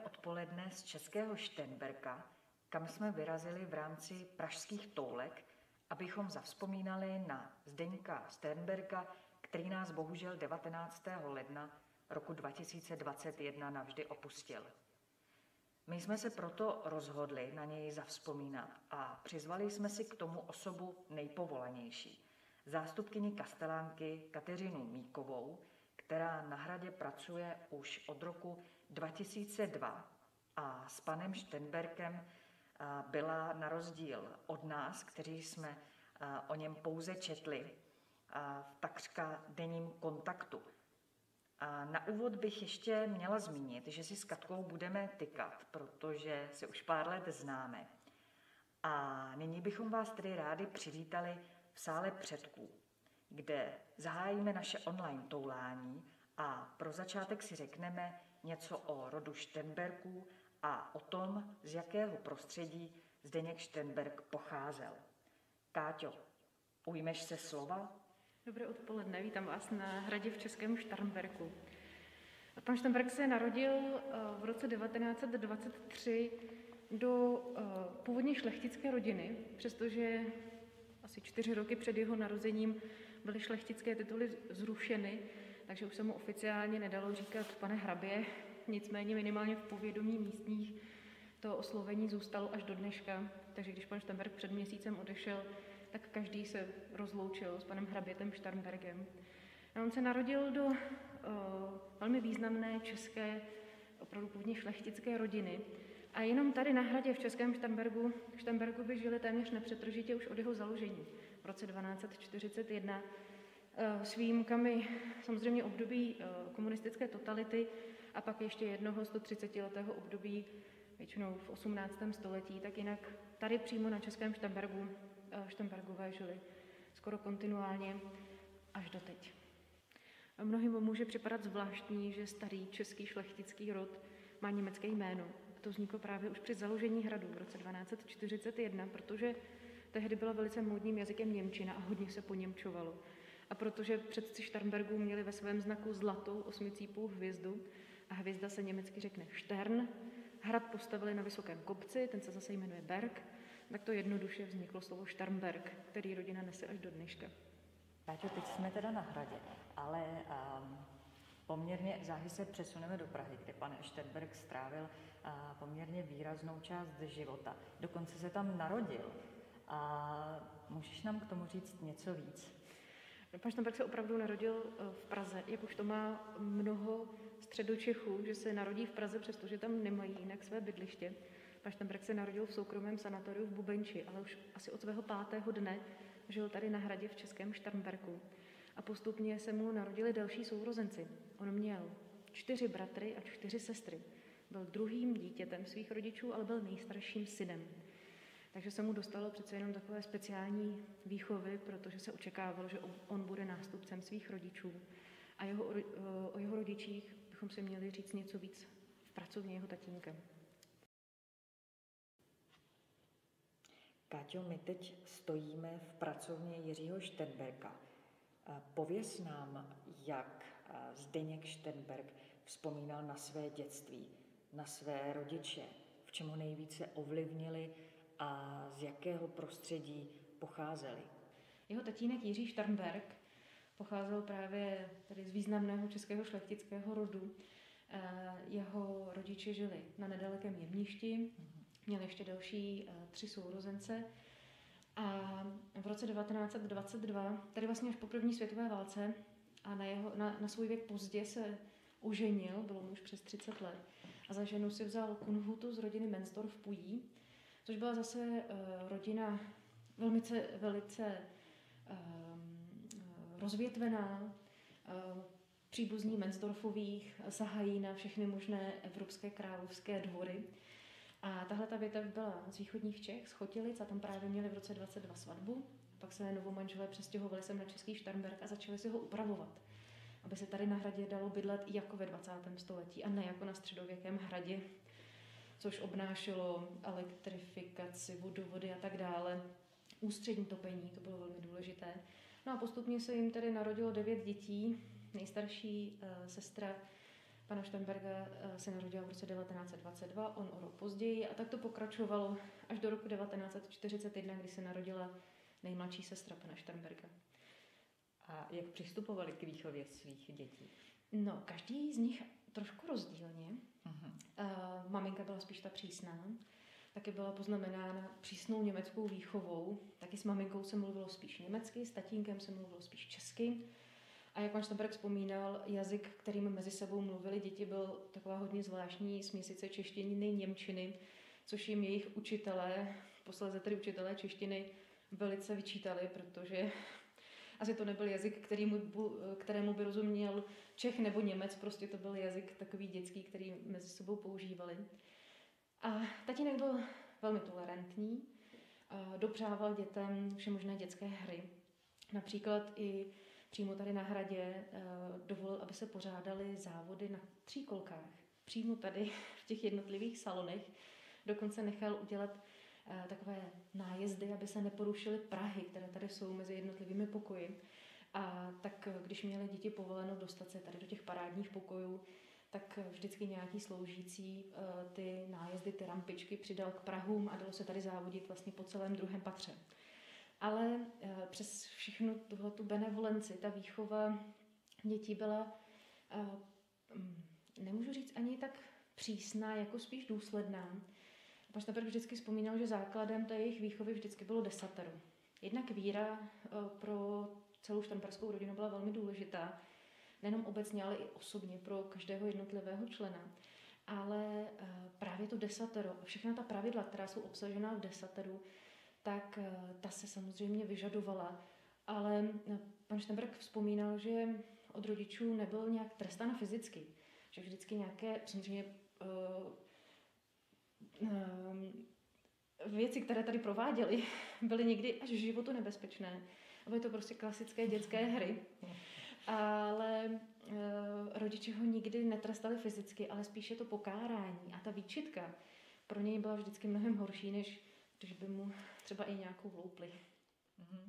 odpoledne z českého Šternberka, kam jsme vyrazili v rámci pražských toulek, abychom zavzpomínali na Zdeňka Šternberka, který nás bohužel 19. ledna roku 2021 navždy opustil. My jsme se proto rozhodli na něj zavzpomínat a přizvali jsme si k tomu osobu nejpovolanější, zástupkyni kastelánky Kateřinu Míkovou, která na hradě pracuje už od roku 2002 a s panem Šternberkem byla na rozdíl od nás, kteří jsme o něm pouze četli, v takřka denním kontaktu. A na úvod bych ještě měla zmínit, že si s Katkou budeme tykat, protože se už pár let známe. A nyní bychom vás tedy rádi přivítali v sále předků, kde zahájíme naše online toulání a pro začátek si řekneme něco o rodu Šternberků a o tom, z jakého prostředí Zdeněk Šternberk pocházel. Káťo, ujmeš se slova? Dobré odpoledne, vítám vás na hradě v českém Šternberku. Pan Šternberk se narodil v roce 1923 do původně šlechtické rodiny, přestože asi 4 roky před jeho narozením byly šlechtické tituly zrušeny, takže už se mu oficiálně nedalo říkat pane hrabě, nicméně minimálně v povědomí místních to oslovení zůstalo až do dneška, takže když pan Šternberk před měsícem odešel, tak každý se rozloučil s panem hrabětem Šternbergem. A on se narodil do velmi významné české, opravdu původně šlechtické rodiny. A jenom tady na hradě v českém Šternberku by žili téměř nepřetržitě už od jeho založení v roce 1241. S výjimkami samozřejmě období komunistické totality a pak ještě jednoho 130letého období, většinou v 18. století, tak jinak tady přímo na českém Šternbergové žili skoro kontinuálně až doteď. Mnohým může připadat zvláštní, že starý český šlechtický rod má německé jméno. To vzniklo právě už při založení hradu v roce 1241, protože tehdy byla velice módním jazykem němčina a hodně se poněmčovalo. A protože předci Šternbergů měli ve svém znaku zlatou 8cípou hvězdu a hvězda se německy řekne Stern, hrad postavili na vysokém kopci, ten se zase jmenuje Berg, tak to jednoduše vzniklo slovo Šternberk, který rodina nese až do dneška. Páťo, teď jsme teda na hradě, ale poměrně záhy se přesuneme do Prahy, kde pan Šternberk strávil poměrně výraznou část života. Dokonce se tam narodil. A můžeš nám k tomu říct něco víc? Pan Šternberk se opravdu narodil v Praze, jak už to má mnoho Středočechů, že se narodí v Praze, přestože tam nemají jinak své bydliště. Pan Šternberk se narodil v soukromém sanatoriu v Bubenči, ale už asi od svého 5. dne žil tady na hradě v českém Šternberku. A postupně se mu narodili další sourozenci. On měl 4 bratry a 4 sestry. Byl druhým dítětem svých rodičů, ale byl nejstarším synem. Takže se mu dostalo přece jenom takové speciální výchovy, protože se očekávalo, že on bude nástupcem svých rodičů. A o jeho rodičích bychom si měli říct něco víc v pracovně jeho tatínka. Káťo, my teď stojíme v pracovně Jiřího Šternberka. Pověz nám, jak Zdeněk Šternberk vzpomínal na své dětství, na své rodiče, v čem ho nejvíce ovlivnili a z jakého prostředí pocházeli. Jeho tatínek Jiří Šternberk pocházel právě tady z významného českého šlechtického rodu. Jeho rodiče žili na nedalekém Jemništi, měli ještě další 3 sourozence a v roce 1922, tady vlastně až po první světové válce a na svůj věk pozdě se oženil, bylo mu už přes 30 let a za ženu si vzal Kunhutu z rodiny Menstorf-Pují, což byla zase rodina velice rozvětvená, příbuzní Menstorfových sahají na všechny možné evropské královské dvory. A tahle ta větev byla z východních Čech, z Chotělic, a tam právě měli v roce 22 svatbu. Pak se novomanželé přestěhovali sem na český Šternberk a začali si ho upravovat, aby se tady na hradě dalo bydlet i jako ve 20. století a ne jako na středověkém hradě, což obnášelo elektrifikaci, vodovody a tak dále. Ústřední topení, to bylo velmi důležité. No a postupně se jim tedy narodilo 9 dětí. Nejstarší sestra pana Šternberga se narodila v roce 1922, on o rok později a tak to pokračovalo až do roku 1941, kdy se narodila nejmladší sestra pana Šternberga. A jak přistupovali k výchově svých dětí? No, každý z nich trošku rozdílně. Maminka byla spíš ta přísná, taky byla poznamenána přísnou německou výchovou, taky s maminkou se mluvilo spíš německy, s tatínkem se mluvilo spíš česky. A jak pan Šternberg vzpomínal, jazyk, kterým mezi sebou mluvili děti, byl taková hodně zvláštní směsice češtiny, němčiny, což jim jejich učitelé, posléze tedy učitelé češtiny, velice vyčítali, protože asi to nebyl jazyk, kterému by rozuměl Čech nebo Němec, prostě to byl jazyk takový dětský, který mezi sebou používali. A tatínek byl velmi tolerantní, dopřával dětem všemožné dětské hry. Například i přímo tady na hradě dovolil, aby se pořádaly závody na tříkolkách. Přímo tady v těch jednotlivých salonech. Dokonce nechal udělat takové nájezdy, aby se neporušily prahy, které tady jsou mezi jednotlivými pokoji. A tak když měly děti povoleno dostat se tady do těch parádních pokojů, tak vždycky nějaký sloužící ty nájezdy, ty rampičky přidal k prahům a dalo se tady závodit vlastně po celém druhém patře. Ale přes všechnu tuhletu benevolenci, ta výchova dětí byla, nemůžu říct ani tak přísná, jako spíš důsledná. Pan Šternberg vždycky vzpomínal, že základem té jejich výchovy vždycky bylo desatero. Jednak víra pro celou šternberskou rodinu byla velmi důležitá, nejenom obecně, ale i osobně pro každého jednotlivého člena. Ale právě to desatero, všechna ta pravidla, která jsou obsažená v desateru, tak ta se samozřejmě vyžadovala. Ale pan Šternberg vzpomínal, že od rodičů nebyl nějak trestán fyzicky. Že vždycky nějaké, samozřejmě věci, které tady prováděli, byly někdy až v životu nebezpečné. Byly to prostě klasické dětské hry. Ale rodiče ho nikdy netrestali fyzicky, ale spíše to pokárání a ta výčitka pro něj byla vždycky mnohem horší, než když by mu třeba i nějakou vloupli. Mm-hmm.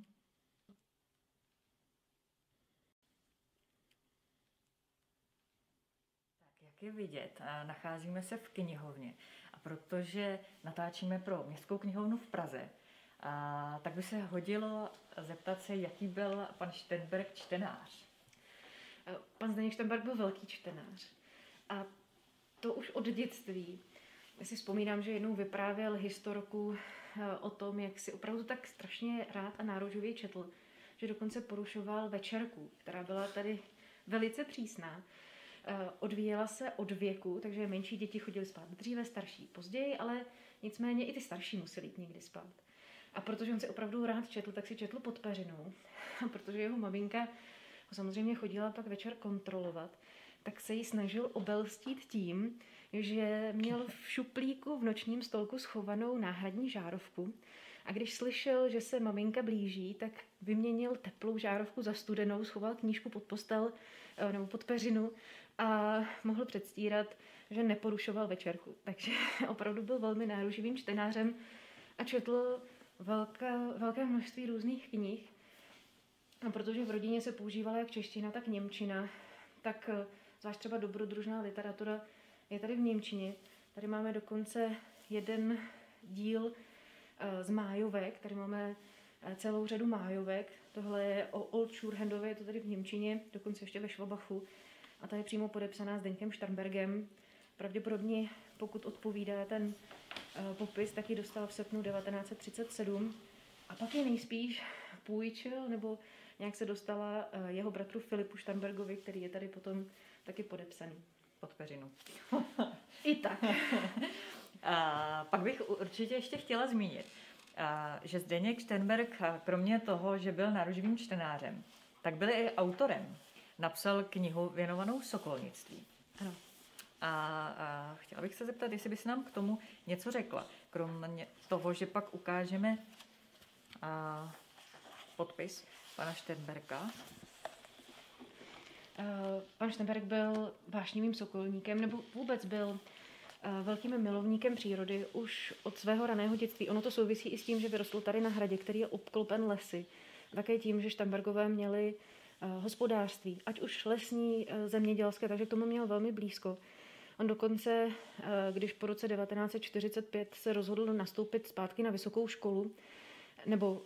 Tak, jak je vidět, nacházíme se v knihovně. A protože natáčíme pro Městskou knihovnu v Praze, tak by se hodilo zeptat se, jaký byl pan Šternberg čtenář. Pan Zdeněk Šternberg byl velký čtenář. A to už od dětství. Já si vzpomínám, že jednou vyprávěl historku o tom, jak si opravdu tak strašně rád a nárožově četl, že dokonce porušoval večerku, která byla tady velice přísná. Odvíjela se od věku, takže menší děti chodily spát dříve, starší později, ale nicméně i ty starší museli jít někdy spát. A protože on si opravdu rád četl, tak si četl pod peřinou. A protože jeho maminka ho samozřejmě chodila pak večer kontrolovat, tak se jí snažil obelstít tím, že měl v šuplíku v nočním stolku schovanou náhradní žárovku a když slyšel, že se maminka blíží, tak vyměnil teplou žárovku za studenou, schoval knížku pod postel nebo pod peřinu a mohl předstírat, že neporušoval večerku. Takže opravdu byl velmi náruživým čtenářem a četl velké množství různých knih. A protože v rodině se používala jak čeština, tak němčina, tak zvlášť třeba dobrodružná literatura je tady v němčině. Tady máme dokonce jeden díl z májovek, tady máme celou řadu májovek. Tohle je o Old Shurhendově, je to tady v němčině, dokonce ještě ve Švabachu. A ta je přímo podepsaná Zdeňkem Šternbergem. Pravděpodobně, pokud odpovídá ten popis, tak ji dostal v srpnu 1937. A pak je nejspíš půjčil, nebo nějak se dostala jeho bratru Filipu Šternbergovi, který je tady potom taky podepsaný. Pod peřinu. I tak. Pak bych určitě ještě chtěla zmínit, že Zdeněk Šternberg, kromě toho, že byl náruživým čtenářem, tak byl i autorem. Napsal knihu věnovanou sokolnictví. Ano. A chtěla bych se zeptat, jestli bys nám k tomu něco řekla. Kromě toho, že pak ukážeme podpis pana Šternberga. Pan Šternberg byl vášnivým sokolníkem, nebo vůbec byl velkým milovníkem přírody už od svého raného dětství. Ono to souvisí i s tím, že vyrostl tady na hradě, který je obklopen lesy. Také tím, že Šternbergové měli hospodářství, ať už lesní, zemědělské, takže k tomu měl velmi blízko. On dokonce, když po roce 1945 se rozhodl nastoupit zpátky na vysokou školu, nebo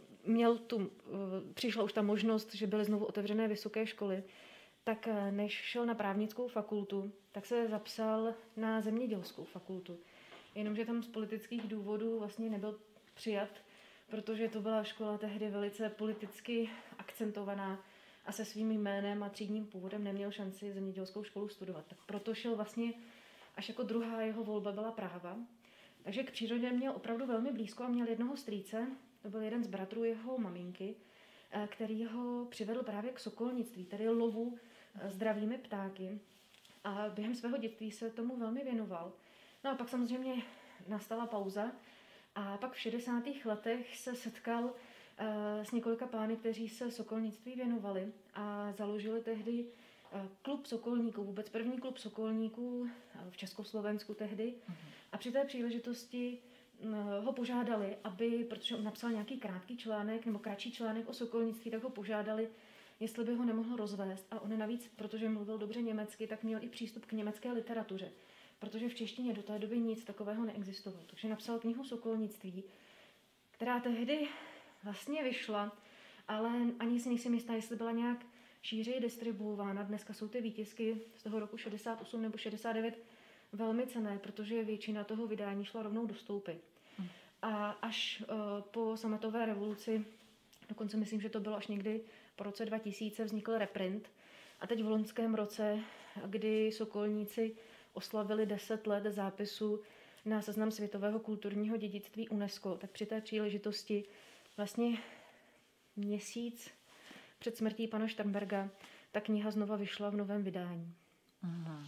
přišla už ta možnost, že byly znovu otevřené vysoké školy, tak než šel na právnickou fakultu, tak se zapsal na zemědělskou fakultu. Jenomže tam z politických důvodů vlastně nebyl přijat, protože to byla škola tehdy velice politicky akcentovaná a se svým jménem a třídním původem neměl šanci zemědělskou školu studovat. Tak proto šel vlastně, až jako druhá jeho volba byla práva. Takže k přírodě měl opravdu velmi blízko a měl jednoho strýce, to byl jeden z bratrů jeho maminky, který ho přivedl právě k sokolnictví, tedy lovu zdravými ptáky. A během svého dětství se tomu velmi věnoval. No a pak samozřejmě nastala pauza a pak v 60. letech se setkal s několika pány, kteří se sokolnictví věnovali a založili tehdy klub sokolníků, vůbec první klub sokolníků v Československu tehdy. A při té příležitosti ho požádali, protože on napsal nějaký krátký článek nebo kratší článek o sokolnictví, tak ho požádali, jestli by ho nemohl rozvést. A on navíc, protože mluvil dobře německy, tak měl i přístup k německé literatuře, protože v češtině do té doby nic takového neexistovalo. Takže napsal knihu Sokolnictví, která tehdy vlastně vyšla, ale ani si nejsem jistá, jestli byla nějak šířeji distribuována. Dneska jsou ty výtisky z toho roku 68 nebo 69 velmi cenné, protože většina toho vydání šla rovnou do stoupy. A až po sametové revoluci, dokonce myslím, že to bylo až někdy po roce 2000, vznikl reprint. A teď v loňském roce, kdy sokolníci oslavili 10 let zápisu na seznam světového kulturního dědictví UNESCO, tak při té příležitosti vlastně měsíc před smrtí pana Sternberga ta kniha znova vyšla v novém vydání. Aha.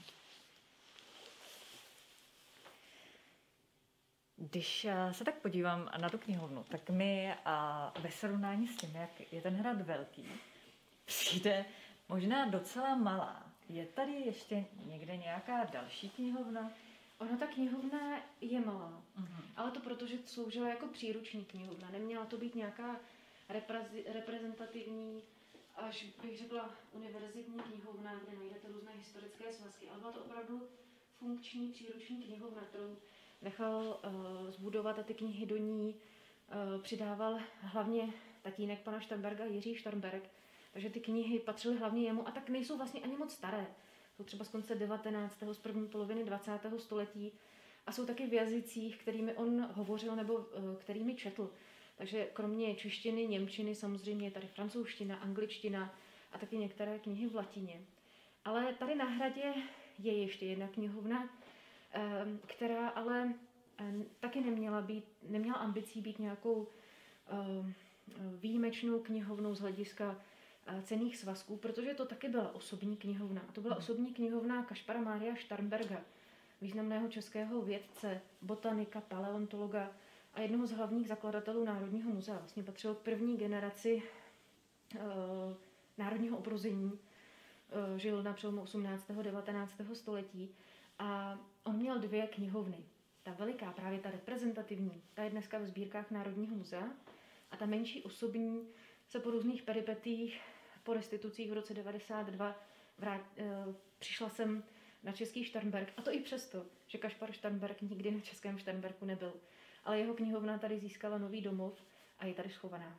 Když se tak podívám na tu knihovnu, tak mi ve srovnání s tím, jak je ten hrad velký, přijde možná docela malá. Je tady ještě někde nějaká další knihovna? Ona ta knihovna je malá, ale to proto, že sloužila jako příruční knihovna. Neměla to být nějaká reprezentativní, až bych řekla univerzitní knihovna, kde najdete různé historické svazky, ale byla to opravdu funkční příruční knihovna, kterou nechal zbudovat a ty knihy do ní přidával hlavně tatínek pana Sternberga, Jiří Sternberg, takže ty knihy patřily hlavně jemu a tak nejsou vlastně ani moc staré. Jsou třeba z konce 19. z první poloviny 20. století a jsou taky v jazycích, kterými on hovořil nebo kterými četl. Takže kromě češtiny, němčiny samozřejmě je tady francouzština, angličtina a taky některé knihy v latině. Ale tady na hradě je ještě jedna knihovna, která ale taky neměla ambicí být nějakou výjimečnou knihovnou z hlediska cenných svazků, protože to taky byla osobní knihovna. A to byla osobní knihovna Kašpara Mária Sternberga, významného českého vědce, botanika, paleontologa a jednoho z hlavních zakladatelů Národního muzea. Vlastně patřil k první generaci národního obrození. Žil na přelomu 18. a 19. století a on měl 2 knihovny. Ta veliká, právě ta reprezentativní, ta je dneska ve sbírkách Národního muzea a ta menší osobní se po různých peripetích, po restitucích v roce 92 přišla jsem na český Sternberg. A to i přesto, že Kašpar Sternberg nikdy na českém Sternbergu nebyl. Ale jeho knihovna tady získala nový domov a je tady schovaná.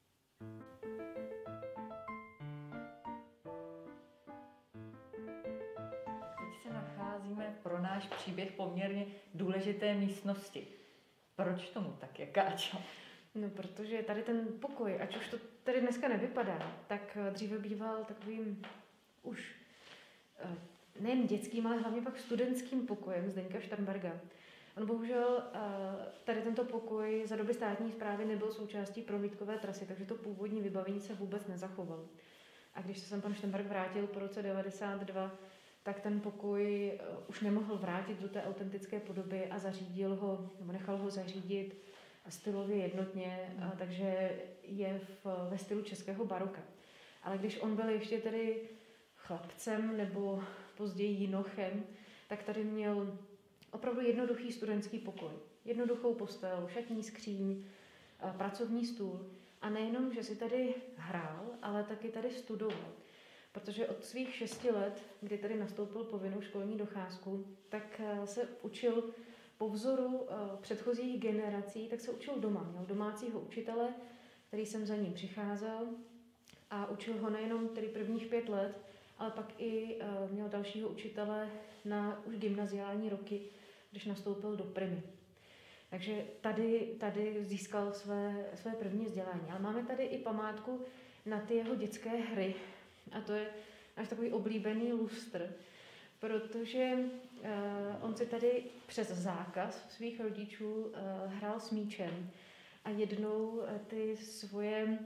Teď se nacházíme pro náš příběh poměrně důležité místnosti. Proč tomu tak je, Káčo? No, protože tady ten pokoj, ať už to tady dneska nevypadá, tak dříve býval takovým už nejen dětským, ale hlavně pak studentským pokojem Zdeňka Sternberga. On bohužel tady tento pokoj za doby státní správy nebyl součástí prohlídkové trasy, takže to původní vybavení se vůbec nezachovalo. A když se sem pan Sternberg vrátil po roce 92, tak ten pokoj už nemohl vrátit do té autentické podoby a zařídil ho, nebo nechal ho zařídit stylově jednotně, takže je ve stylu českého baroka. Ale když on byl ještě tedy chlapcem nebo později jinochem, tak tady měl opravdu jednoduchý studentský pokoj. Jednoduchou postel, šatní skříň, pracovní stůl A nejenom, že si tady hrál, ale taky tady studoval. Protože od svých 6 let, kdy tady nastoupil povinnou školní docházku, tak se učil po vzoru předchozích generací, tak se učil doma. Měl domácího učitele, který jsem za ním přicházel a učil ho nejenom tedy prvních 5 let, ale pak i měl dalšího učitele na už gymnaziální roky, když nastoupil do primy. Takže tady získal své první vzdělání. Ale máme tady i památku na ty jeho dětské hry. A to je náš takový oblíbený lustr, protože on si tady přes zákaz svých rodičů hrál s míčem. A jednou ty svoje,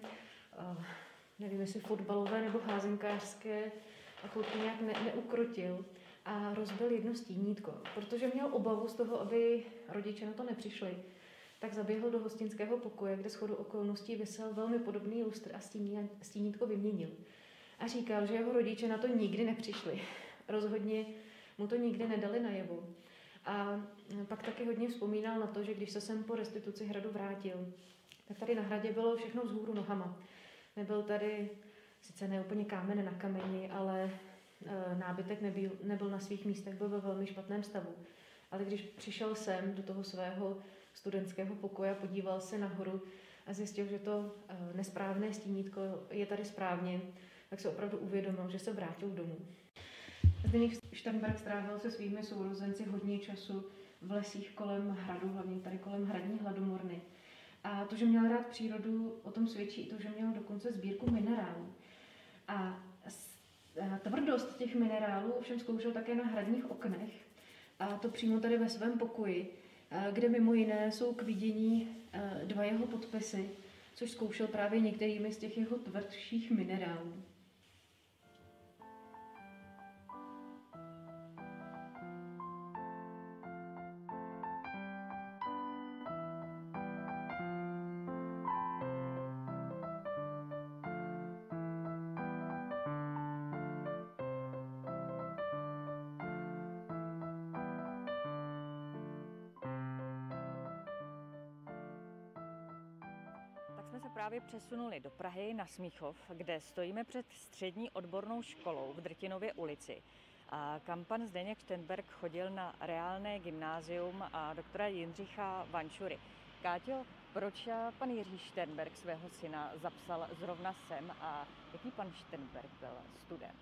nevím jestli fotbalové nebo házenkářské choutky nějak neukrotil a rozbil jedno stínítko. Protože měl obavu z toho, aby rodiče na to nepřišli, tak zaběhl do hostinského pokoje, kde shodou okolností visel velmi podobný lustr a stínítko vyměnil. A říkal, že jeho rodiče na to nikdy nepřišli. Rozhodně mu to nikdy nedali najevo. A pak taky hodně vzpomínal na to, že když se sem po restituci hradu vrátil, tak tady na hradě bylo všechno vzhůru nohama. Nebyl tady sice ne úplně kámen na kameni, ale nábytek nebyl na svých místech, byl ve velmi špatném stavu. Ale když přišel sem do toho svého studentského pokoje, podíval se nahoru a zjistil, že to nesprávné stínítko je tady správně, tak se opravdu uvědomil, že se vrátil domů. Zdeněk Šternberk strávil se svými sourozenci hodně času v lesích kolem hradu, hlavně tady kolem hradní Hladomorny. A to, že měl rád přírodu, o tom svědčí i to, že měl dokonce sbírku minerálů. A tvrdost těch minerálů ovšem zkoušel také na hradních oknech. A to přímo tady ve svém pokoji, kde mimo jiné jsou k vidění 2 jeho podpisy, což zkoušel právě některými z těch jeho tvrdších minerálů. Jsme se právě přesunuli do Prahy na Smíchov, kde stojíme před střední odbornou školou v Drtinově ulici, kam pan Zdeněk Šternberk chodil na reálné gymnázium a doktora Jindřicha Vančury. Káťo, proč pan Jiří Šternberk svého syna zapsal zrovna sem a jaký pan Šternberk byl student?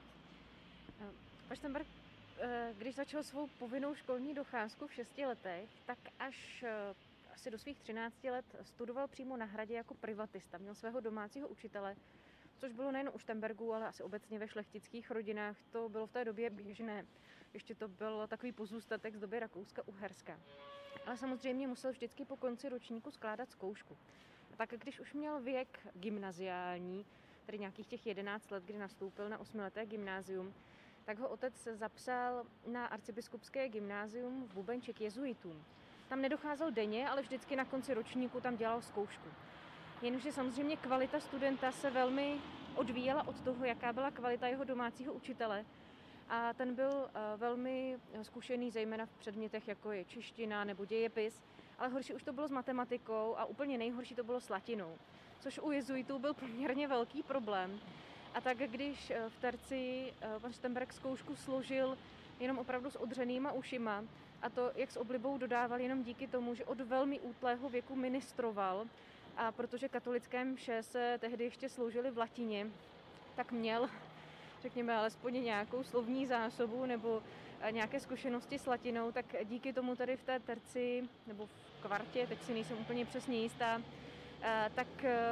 Pan Šternberk, když začal svou povinnou školní docházku v 6 letech, tak až asi do svých 13 let studoval přímo na hradě jako privatista. Měl svého domácího učitele, což bylo nejen u Šternbergů, ale asi obecně ve šlechtických rodinách. To bylo v té době běžné. Ještě to byl takový pozůstatek z doby Rakouska-Uherska. Ale samozřejmě musel vždycky po konci ročníku skládat zkoušku. A tak když už měl věk gymnaziální, tedy nějakých těch 11 let, kdy nastoupil na 8leté gymnázium, tak ho otec zapsal na arcibiskupské gymnázium v Bubenči k jezuitům. Tam nedocházel denně, ale vždycky na konci ročníku tam dělal zkoušku. Jenomže samozřejmě kvalita studenta se velmi odvíjela od toho, jaká byla kvalita jeho domácího učitele. A ten byl velmi zkušený, zejména v předmětech, jako je čeština nebo dějepis, ale horší už to bylo s matematikou a úplně nejhorší to bylo s latinou, což u jezuitů byl poměrně velký problém. A tak když v terci pan Šternberk zkoušku složil jenom opravdu s odřenýma ušima, a to, jak s oblibou dodával, jenom díky tomu, že od velmi útlého věku ministroval, a protože katolické mše se tehdy ještě sloužily v latině, tak měl, řekněme, alespoň nějakou slovní zásobu nebo nějaké zkušenosti s latinou, tak díky tomu tady v té terci nebo v kvartě, teď si nejsem úplně přesně jistá, tak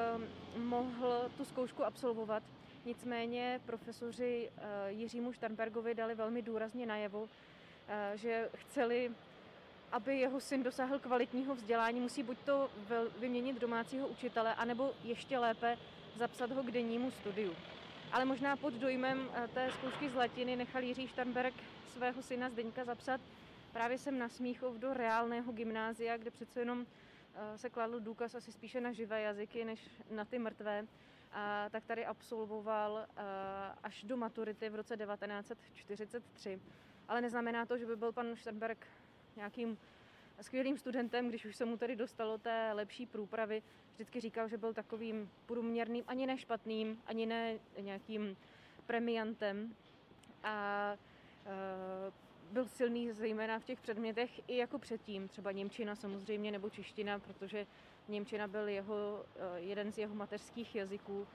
mohl tu zkoušku absolvovat. Nicméně profesoři Jiřímu Šternbergovi dali velmi důrazně najevo, že chceli, aby jeho syn dosáhl kvalitního vzdělání, musí buď to vyměnit domácího učitele, anebo ještě lépe zapsat ho k dennímu studiu. Ale možná pod dojmem té zkoušky z latiny nechal Jiří Šternberk svého syna Zdeňka zapsat právě sem na Smíchov do reálného gymnázia, kde přece jenom se kladl důkaz asi spíše na živé jazyky, než na ty mrtvé. Tak tady absolvoval až do maturity v roce 1943. Ale neznamená to, že by byl pan Šternberk nějakým skvělým studentem, když už se mu tady dostalo té lepší průpravy. Vždycky říkal, že byl takovým průměrným, ani ne špatným, ani ne nějakým premiantem. A byl silný zejména v těch předmětech i jako předtím, třeba němčina samozřejmě nebo čeština, protože němčina byl jeden z jeho mateřských jazyků,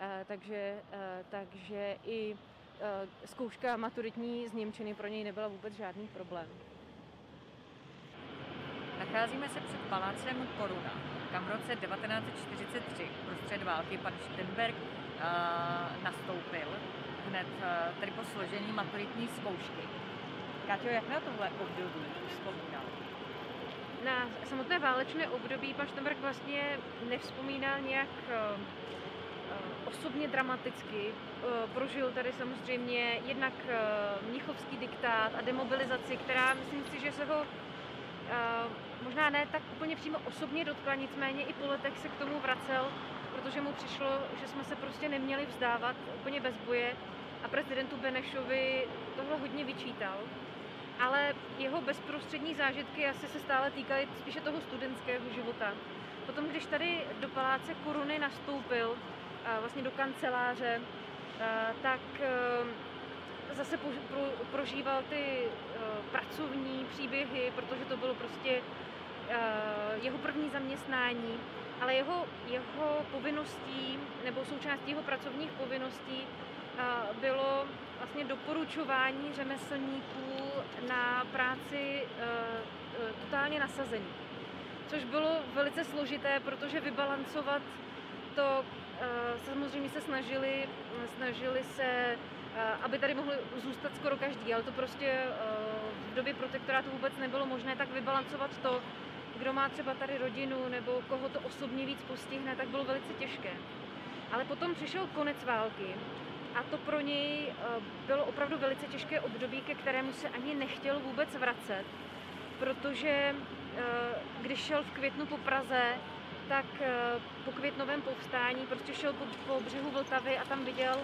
takže i zkouška maturitní z němčiny pro něj nebyla vůbec žádný problém. Nacházíme se před palácem Koruna, kam v roce 1943 prostřed války pan Šternberk nastoupil hned tedy po složení maturitní zkoušky. Káťo, jak na tohle období vzpomínal? Na samotné válečné období pan Šternberk vlastně nevzpomínal nějak osobně dramaticky. Prožil tady samozřejmě jednak mnichovský diktát a demobilizaci, která myslím si, že se ho možná ne tak úplně přímo osobně dotkla, nicméně i po letech se k tomu vracel, protože mu přišlo, že jsme se prostě neměli vzdávat úplně bez boje a prezidentu Benešovi tohle hodně vyčítal. Ale jeho bezprostřední zážitky asi se stále týkaly spíše toho studentského života. Potom, když tady do paláce Koruny nastoupil, vlastně do kanceláře, tak zase prožíval ty pracovní příběhy, protože to bylo prostě jeho první zaměstnání, ale jeho povinností nebo součástí jeho pracovních povinností bylo vlastně doporučování řemeslníků na práci totálně nasazení. Což bylo velice složité, protože vybalancovat to samozřejmě se snažili se, aby tady mohli zůstat skoro každý, ale to prostě v době protektorátu vůbec nebylo možné, tak vybalancovat to, kdo má třeba tady rodinu nebo koho to osobně víc postihne, tak bylo velice těžké. Ale potom přišel konec války a to pro něj bylo opravdu velice těžké období, ke kterému se ani nechtěl vůbec vracet, protože když šel v květnu po Praze, tak po květnovém povstání prostě šel po břehu Vltavy a tam viděl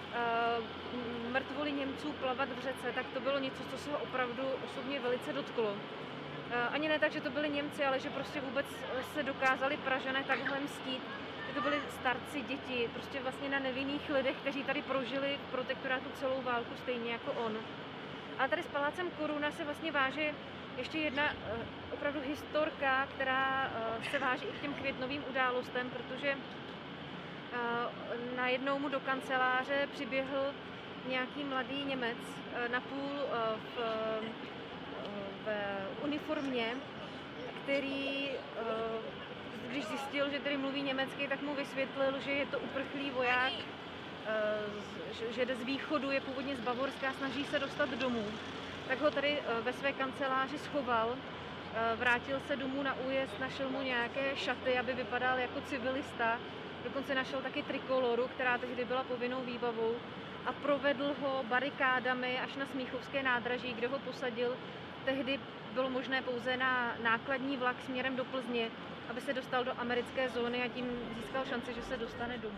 mrtvoly Němců plavat v řece, tak to bylo něco, co se ho opravdu osobně velice dotklo. Ani ne tak, že to byli Němci, ale že prostě vůbec se dokázali Pražané takhle mstít. Že to byli starci, děti, prostě vlastně na nevinných lidech, kteří tady prožili v protektorátu celou válku stejně jako on. Ale tady s palácem Koruna se vlastně váže ještě jedna opravdu historka, která se váží i k těm květnovým událostem, protože najednou mu do kanceláře přiběhl nějaký mladý Němec napůl v uniformě, který, když zjistil, že tedy mluví německy, tak mu vysvětlil, že je to uprchlý voják, že jde z východu, je původně z Bavorska a snaží se dostat domů. Tak ho tady ve své kanceláři schoval, vrátil se domů na újezd, našel mu nějaké šaty, aby vypadal jako civilista, dokonce našel taky trikoloru, která tehdy byla povinnou výbavou a provedl ho barikádami až na Smíchovské nádraží, kde ho posadil. Tehdy bylo možné pouze na nákladní vlak směrem do Plzně, aby se dostal do americké zóny a tím získal šanci, že se dostane domů.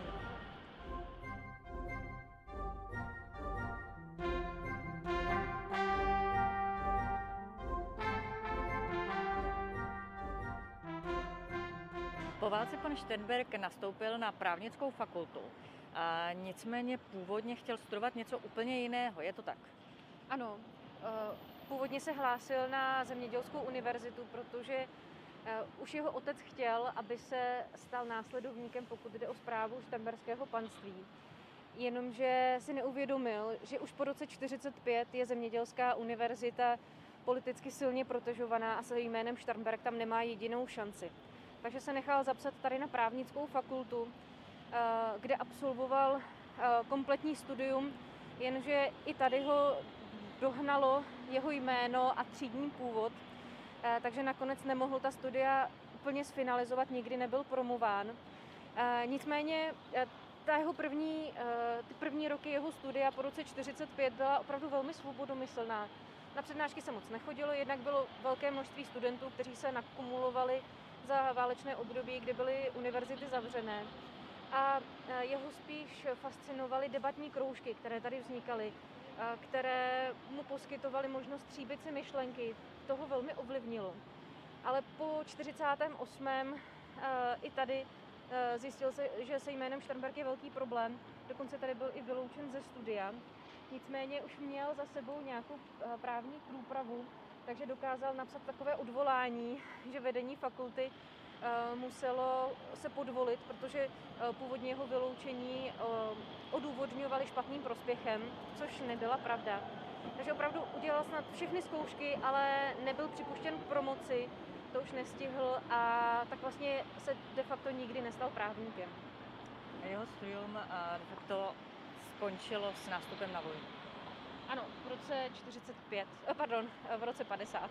Po válce pan Šternberk nastoupil na právnickou fakultu. A nicméně původně chtěl studovat něco úplně jiného, je to tak? Ano, původně se hlásil na Zemědělskou univerzitu, protože už jeho otec chtěl, aby se stal následovníkem, pokud jde o správu šternberského panství. Jenomže si neuvědomil, že už po roce 1945 je Zemědělská univerzita politicky silně protežovaná a se jménem Šternberk tam nemá jedinou šanci. Takže se nechal zapsat tady na právnickou fakultu, kde absolvoval kompletní studium, jenže i tady ho dohnalo jeho jméno a třídní původ, takže nakonec nemohl ta studia úplně sfinalizovat, nikdy nebyl promován. Nicméně ty první roky jeho studia po roce 1945 byla opravdu velmi svobodomyslná. Na přednášky se moc nechodilo, jednak bylo velké množství studentů, kteří se nakumulovali za válečné období, kdy byly univerzity zavřené. A jeho spíš fascinovaly debatní kroužky, které tady vznikaly, které mu poskytovaly možnost tříbit si myšlenky. To ho velmi ovlivnilo. ale po 48. I tady zjistil se, že se jménem Sternberk je velký problém, dokonce tady byl i vyloučen ze studia. Nicméně už měl za sebou nějakou právní průpravu, takže dokázal napsat takové odvolání, že vedení fakulty muselo se podvolit, protože původně jeho vyloučení odůvodňovali špatným prospěchem, což nebyla pravda. Takže opravdu udělal snad všechny zkoušky, ale nebyl připuštěn k promoci, to už nestihl a tak vlastně se de facto nikdy nestal právníkem. A jeho studium de facto skončilo s nástupem na vojnu. Ano, v roce 45, v roce 50.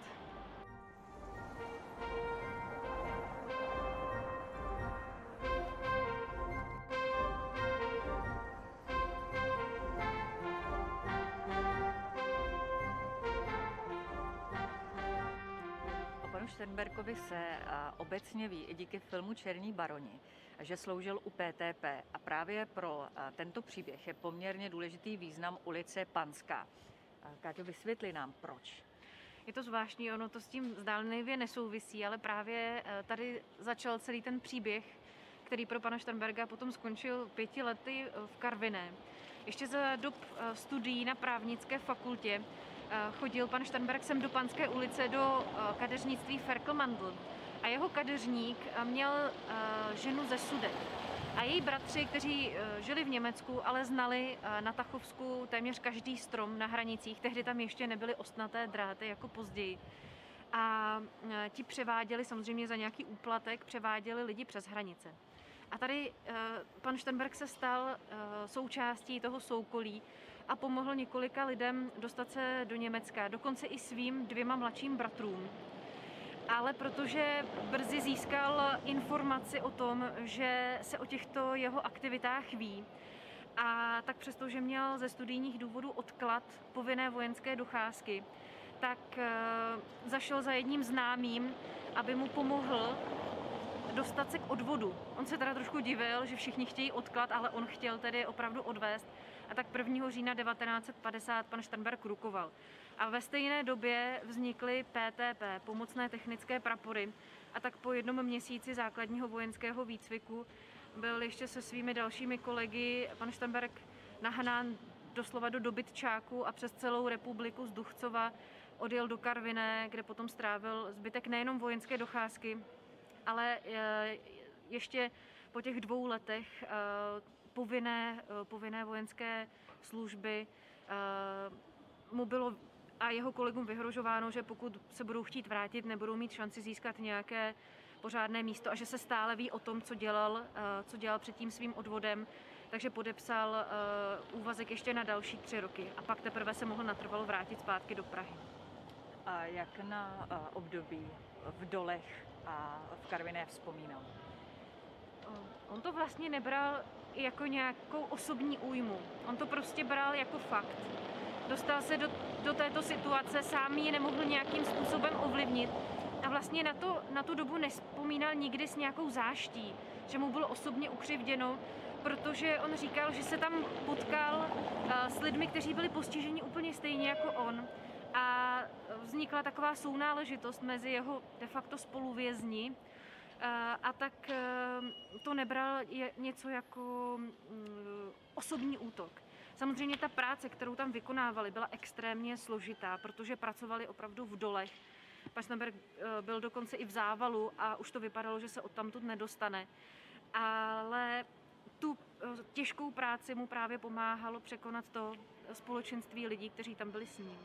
O panu Sternberkovi se obecně ví i díky filmu Černí baroni, že sloužil u PTP a právě pro tento příběh je poměrně důležitý význam ulice Panská. Káťo, vysvětli nám, proč. Je to zvláštní, ono to s tím zdánlivě nesouvisí, ale právě tady začal celý ten příběh, který pro pana Sternberga potom skončil 5 lety v Karviné. Ještě za dob studií na právnické fakultě chodil pan Sternberk sem do Panské ulice do kadeřnictví Ferkelmandl a jeho kadeřník měl ženu ze Sudet. A její bratři, kteří žili v Německu, ale znali na Tachovsku téměř každý strom na hranicích, tehdy tam ještě nebyly ostnaté dráty jako později. A ti převáděli samozřejmě za nějaký úplatek, převáděli lidi přes hranice. A tady pan Sternberk se stal součástí toho soukolí a pomohl několika lidem dostat se do Německa, dokonce i svým 2 mladším bratrům. Ale protože brzy získal informaci o tom, že se o těchto jeho aktivitách ví, a tak přestože měl ze studijních důvodů odklad povinné vojenské docházky, tak zašel za jedním známým, aby mu pomohl dostat se k odvodu. On se teda trošku divil, že všichni chtějí odklad, ale on chtěl tedy opravdu odvést. A tak 1. října 1950 pan Sternberk rukoval. A ve stejné době vznikly PTP, pomocné technické prapory. A tak po 1 měsíci základního vojenského výcviku byl ještě se svými dalšími kolegy pan Sternberk nahnán doslova do dobytčáku a přes celou republiku z Duchcova odjel do Karviné, kde potom strávil zbytek nejenom vojenské docházky, ale ještě po těch 2 letech povinné vojenské služby mu bylo a jeho kolegům vyhrožováno, že pokud se budou chtít vrátit, nebudou mít šanci získat nějaké pořádné místo a že se stále ví o tom, co dělal před tím svým odvodem, takže podepsal úvazek ještě na další 3 roky a pak teprve se mohl natrvalo vrátit zpátky do Prahy. A jak na období v Dolech a v Karviné vzpomínal? On to vlastně nebral jako nějakou osobní újmu. On to prostě bral jako fakt. Dostal se do této situace, sám ji nemohl nějakým způsobem ovlivnit a vlastně na tu dobu nevzpomínal nikdy s nějakou záští, že mu bylo osobně ukřivděno, protože on říkal, že se tam potkal s lidmi, kteří byli postiženi úplně stejně jako on. A vznikla taková sounáležitost mezi jeho de facto spoluvězni a tak to nebral něco jako osobní útok. Samozřejmě ta práce, kterou tam vykonávali, byla extrémně složitá, protože pracovali opravdu v dolech. Pan Sternberk byl dokonce i v závalu a už to vypadalo, že se odtamtud nedostane. Ale tu těžkou práci mu právě pomáhalo překonat to společenství lidí, kteří tam byli s ním.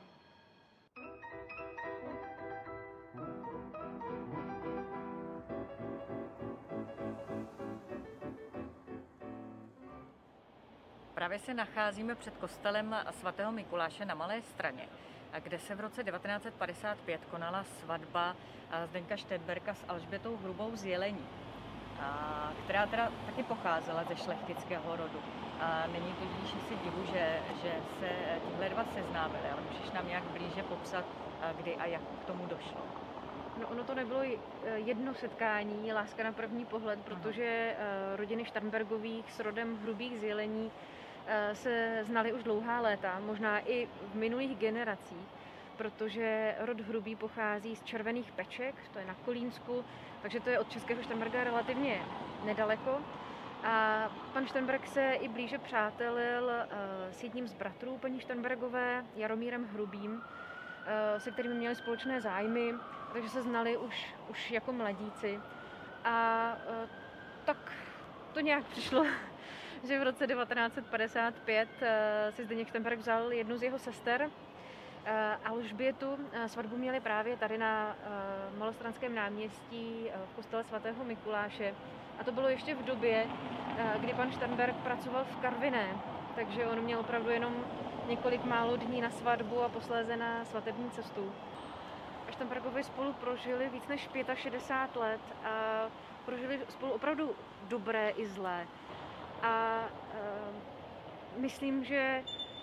Právě se nacházíme před kostelem svatého Mikuláše na Malé Straně, kde se v roce 1955 konala svatba Zdeňka Sternberka s Alžbětou Hrubou z Jelení, která teda taky pocházela ze šlechtického rodu. Není tudíž si divu, že se tihle 2 seznámili, ale můžeš nám nějak blíže popsat, kdy a jak k tomu došlo? No, ono to nebylo jedno setkání, láska na první pohled, protože rodiny Sternbergových s rodem Hrubých z Jelení se znali už dlouhá léta, možná i v minulých generacích. protože rod Hrubý pochází z Červených Peček, to je na Kolínsku, takže to je od Českého Šternberka relativně nedaleko. A pan Šternberk se i blíže přátelil s jedním z bratrů paní Šternbergové, Jaromírem Hrubým, se kterými měli společné zájmy, takže se znali už jako mladíci. A tak to nějak přišlo, že v roce 1955 si Zdeněk Šternberk vzal jednu z jeho sester, Alžbětu. Svatbu měli právě tady na Malostranském náměstí v kostele svatého Mikuláše. A to bylo ještě v době, kdy pan Šternberk pracoval v Karviné, takže on měl opravdu jenom několik málo dní na svatbu a posléze na svatební cestu. Šternberkovi spolu prožili víc než 65 let a prožili spolu opravdu dobré i zlé. A myslím, že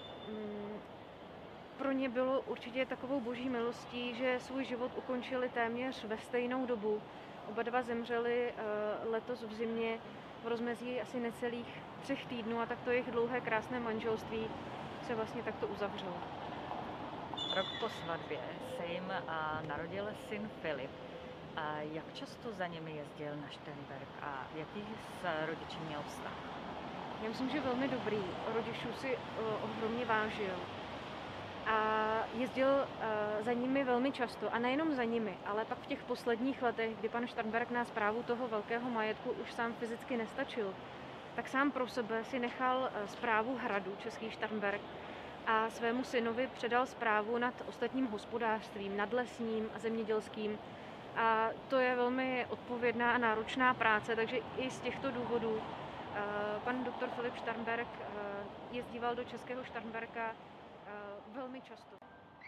pro ně bylo určitě takovou boží milostí, že svůj život ukončili téměř ve stejnou dobu. Oba dva zemřeli letos v zimě v rozmezí asi necelých 3 týdnů a tak to jejich dlouhé krásné manželství se vlastně takto uzavřelo. Rok po svatbě se jim narodil syn Filip. A jak často za nimi jezdil na Šternberk a jaký s rodiči měl vztah? Já myslím, že velmi dobrý. Rodičů si ohromně vážil. A jezdil za nimi velmi často. A nejenom za nimi, ale pak v těch posledních letech, kdy pan Šternberk na správu toho velkého majetku už sám fyzicky nestačil, tak sám pro sebe si nechal správu hradu Český Šternberk a svému synovi předal správu nad ostatním hospodářstvím, nad lesním a zemědělským. A to je velmi odpovědná a náročná práce, takže i z těchto důvodů pan doktor Filip Šternberk jezdíval do Českého Šternberka velmi často.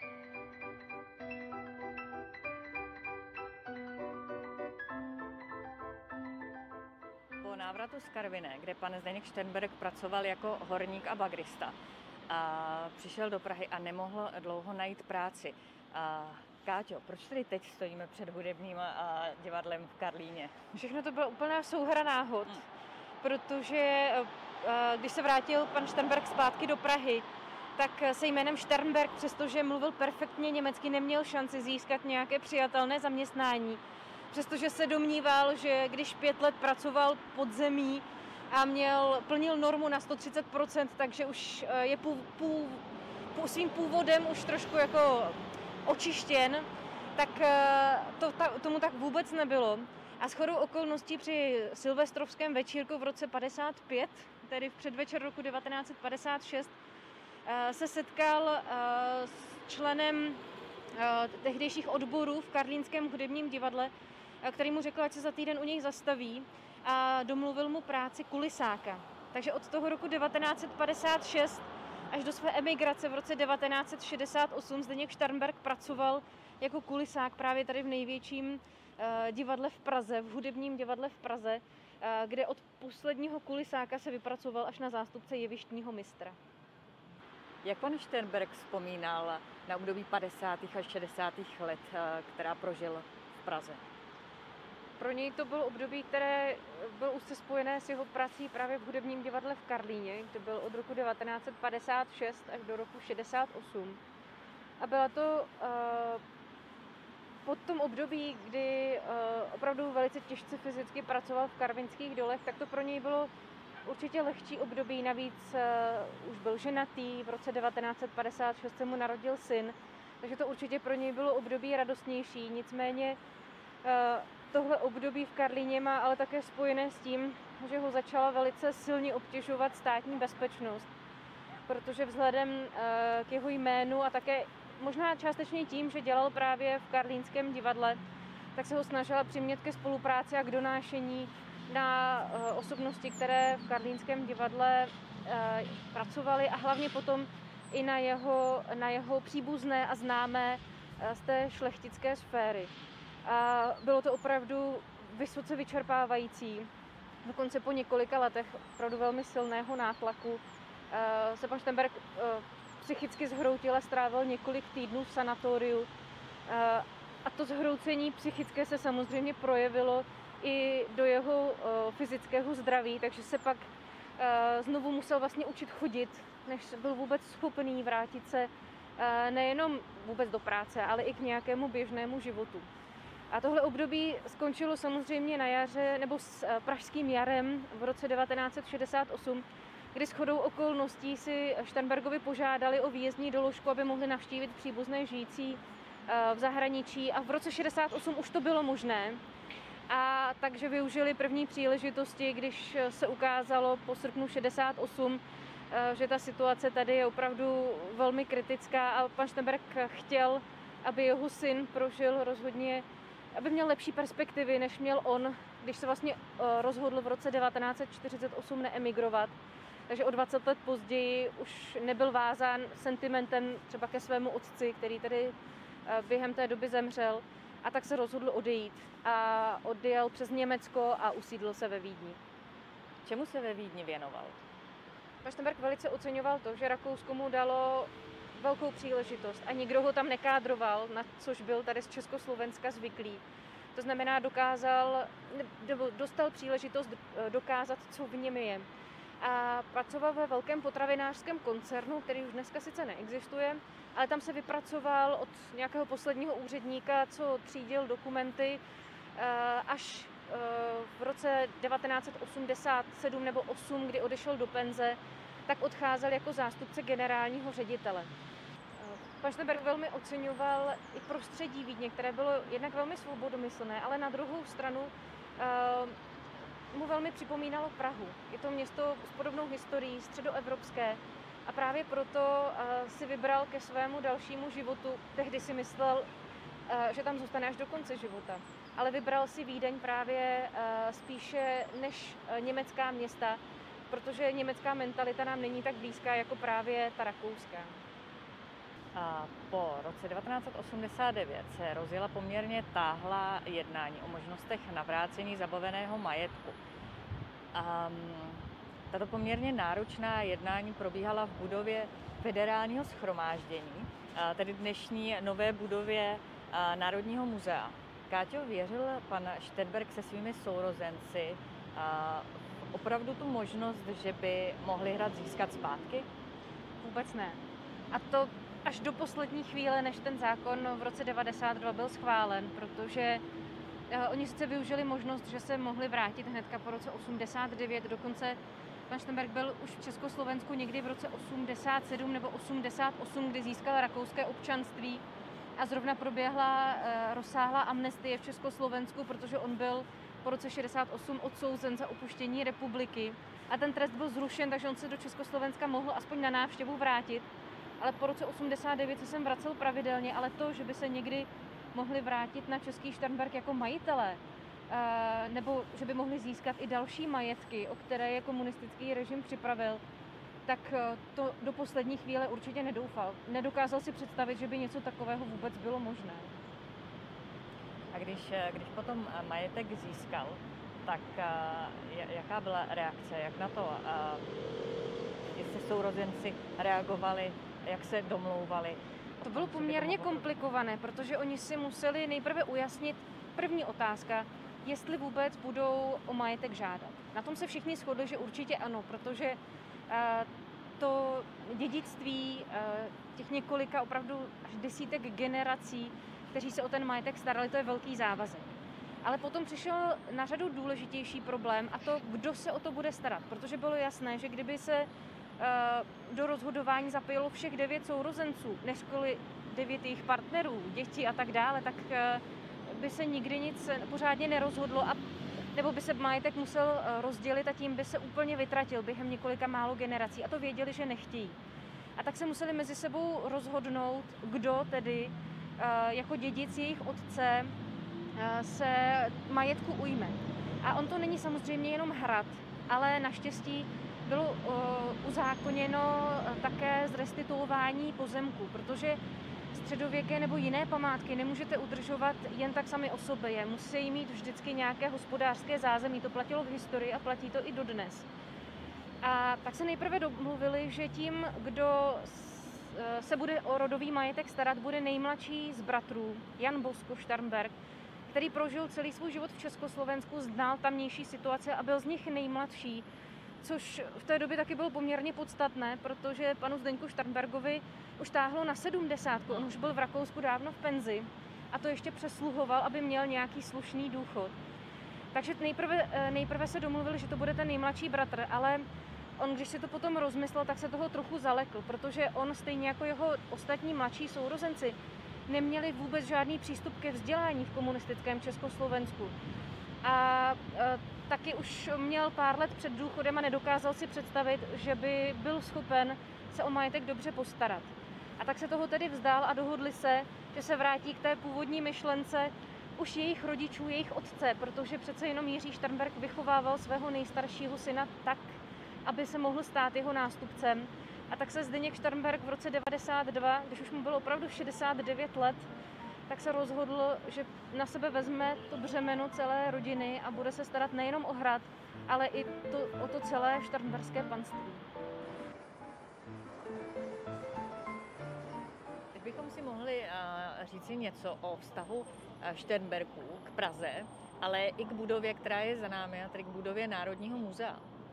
Po návratu z Karviné, kde pan Zdeněk Šternberk pracoval jako horník a bagrista, a přišel do Prahy a nemohl dlouho najít práci. Káťo, proč tady teď stojíme před hudebním divadlem v Karlíně? Všechno to byla úplná souhra náhod, protože když se vrátil pan Šternberk zpátky do Prahy, tak se jménem Šternberk, přestože mluvil perfektně německy, neměl šanci získat nějaké přijatelné zaměstnání. Přestože se domníval, že když 5 let pracoval pod zemí a plnil normu na 130%, takže už je svým původem už trošku jako očištěn, tak tomu tak vůbec nebylo. A shodou okolností při silvestrovském večírku v roce 55, tedy v předvečer roku 1956, se setkal s členem tehdejších odborů v Karlínském hudebním divadle, který mu řekl, ať se za týden u něj zastaví a domluvil mu práci kulisáka. Takže od toho roku 1956 až do své emigrace v roce 1968 Zdeněk Šternberk pracoval jako kulisák právě tady v největším divadle v Praze, v hudebním divadle v Praze, kde od posledního kulisáka se vypracoval až na zástupce jevištního mistra. Jak pan Šternberk vzpomínal na období 50. až 60. let, která prožil v Praze? Pro něj to bylo období, které bylo úzce spojené s jeho prací právě v hudebním divadle v Karlíně, kde byl od roku 1956 až do roku 68. A byla to po tom období, kdy opravdu velice těžce fyzicky pracoval v karvinských dolech, tak to pro něj bylo určitě lehčí období. Navíc už byl ženatý, v roce 1956 se mu narodil syn, takže to určitě pro něj bylo období radostnější. Nicméně tohle období v Karlíně má ale také spojené s tím, že ho začala velice silně obtěžovat státní bezpečnost, protože vzhledem k jeho jménu a také možná částečně tím, že dělal právě v Karlínském divadle, tak se ho snažila přimět ke spolupráci a k donášení na osobnosti, které v Karlínském divadle pracovaly a hlavně potom i na jeho příbuzné a známé z té šlechtické sféry. A bylo to opravdu vysoce vyčerpávající. Dokonce po několika letech opravdu velmi silného nátlaku se pan Šternberk psychicky zhroutil a strávil několik týdnů v sanatoriu. A to zhroucení psychické se samozřejmě projevilo i do jeho fyzického zdraví, takže se pak znovu musel vlastně učit chodit, než byl vůbec schopný vrátit se nejenom vůbec do práce, ale i k nějakému běžnému životu. A tohle období skončilo samozřejmě na jaře, nebo s pražským jarem v roce 1968, kdy shodou okolností si Šternbergovi požádali o výjezdní doložku, aby mohli navštívit příbuzné žijící v zahraničí, a v roce 68 už to bylo možné. A takže využili první příležitosti, když se ukázalo po srpnu 68, že ta situace tady je opravdu velmi kritická a pan Šternberg chtěl, aby jeho syn prožil rozhodně, aby měl lepší perspektivy, než měl on, když se vlastně rozhodl v roce 1948 neemigrovat. Takže o 20 let později už nebyl vázán sentimentem třeba ke svému otci, který tedy během té doby zemřel, a tak se rozhodl odejít. A odjel přes Německo a usídlil se ve Vídni. Čemu se ve Vídni věnoval? Pan Šternberg velice oceňoval to, že Rakousko mu dalo velkou příležitost a nikdo ho tam nekádroval, na což byl tady z Československa zvyklý. To znamená, dostal příležitost dokázat, co v něm je. A pracoval ve velkém potravinářském koncernu, který už dneska sice neexistuje, ale tam se vypracoval od nějakého posledního úředníka, co třídil dokumenty, až v roce 1987 nebo 8, kdy odešel do penze, tak odcházel jako zástupce generálního ředitele. Pan Šternberg velmi oceňoval i prostředí Vídně, které bylo jednak velmi svobodomyslné, ale na druhou stranu mu velmi připomínalo Prahu. Je to město s podobnou historií, středoevropské, a právě proto si vybral ke svému dalšímu životu, tehdy si myslel, že tam zůstane až do konce života, ale vybral si Vídeň právě spíše než německá města, protože německá mentalita nám není tak blízká jako právě ta rakouská. A po roce 1989 se rozjela poměrně táhlá jednání o možnostech navrácení zabaveného majetku. Tato poměrně náročná jednání probíhala v budově Federálního shromáždění, tedy dnešní nové budově Národního muzea. Káťo, věřil pan Šternberg se svými sourozenci opravdu tu možnost, že by mohli hrad získat zpátky? Vůbec ne. A to až do poslední chvíle, než ten zákon v roce 92 byl schválen, protože oni sice využili možnost, že se mohli vrátit hnedka po roce 89, dokonce pan Šternberg byl už v Československu někdy v roce 87 nebo 88, kdy získal rakouské občanství, a zrovna proběhla rozsáhlá amnestie v Československu, protože on byl po roce 68 odsouzen za opuštění republiky a ten trest byl zrušen, takže on se do Československa mohl aspoň na návštěvu vrátit. Ale po roce 89 se sem vracel pravidelně, ale to, že by se někdy mohli vrátit na český Šternberk jako majitelé, nebo že by mohli získat i další majetky, o které je komunistický režim připravil, tak to do poslední chvíle určitě nedoufal. Nedokázal si představit, že by něco takového vůbec bylo možné. A když potom majetek získal, tak jaká byla reakce? Jak na to? Jestli sourozenci reagovali, jak se domlouvali? To bylo poměrně komplikované, protože oni si museli nejprve ujasnit první otázka, jestli vůbec budou o majetek žádat. Na tom se všichni shodli, že určitě ano, protože to dědictví těch několika, opravdu až desítek generací, kteří se o ten majetek starali, to je velký závazek. Ale potom přišel na řadu důležitější problém, a to, kdo se o to bude starat, protože bylo jasné, že kdyby se do rozhodování zapojilo všech 9 sourozenců, než 9 jejich partnerů, děti a tak dále, tak by se nikdy nic pořádně nerozhodlo, nebo by se majetek musel rozdělit a tím by se úplně vytratil během několika málo generací. A to věděli, že nechtějí. A tak se museli mezi sebou rozhodnout, kdo tedy jako dědic jejich otce se majetku ujme. A on to není samozřejmě jenom hrad, ale naštěstí bylo uzákoněno také zrestituování pozemku, protože středověké nebo jiné památky nemůžete udržovat jen tak sami o sobě. Musí mít vždycky nějaké hospodářské zázemí. To platilo v historii a platí to i dodnes. A tak se nejprve domluvili, že tím, kdo se bude o rodový majetek starat, bude nejmladší z bratrů, Jan Bosko Šternberg, který prožil celý svůj život v Československu, znal tamnější situace a byl z nich nejmladší. což v té době taky bylo poměrně podstatné, protože panu Zdeňku Šternbergovi už táhlo na 70, on už byl v Rakousku dávno v penzi a to ještě přesluhoval, aby měl nějaký slušný důchod. Takže nejprve se domluvili, že to bude ten nejmladší bratr, ale on, když si to potom rozmyslel, tak se toho trochu zalekl, protože on stejně jako jeho ostatní mladší sourozenci neměli vůbec žádný přístup ke vzdělání v komunistickém Československu. A taky už měl pár let před důchodem a nedokázal si představit, že by byl schopen se o majetek dobře postarat. A tak se toho tedy vzdál a dohodli se, že se vrátí k té původní myšlence už jejich rodičů, jejich otce, protože přece jenom Jiří Šternberk vychovával svého nejstaršího syna tak, aby se mohl stát jeho nástupcem. A tak se Zdeněk Šternberk v roce 92, když už mu bylo opravdu 69 let, tak se rozhodl, že na sebe vezme to břemeno celé rodiny a bude se starat nejenom o hrad, ale i o to celé šternberské panství. Teď bychom si mohli říci něco o vztahu Šternberků k Praze, ale i k budově, která je za námi, a tedy k budově Národního muzea.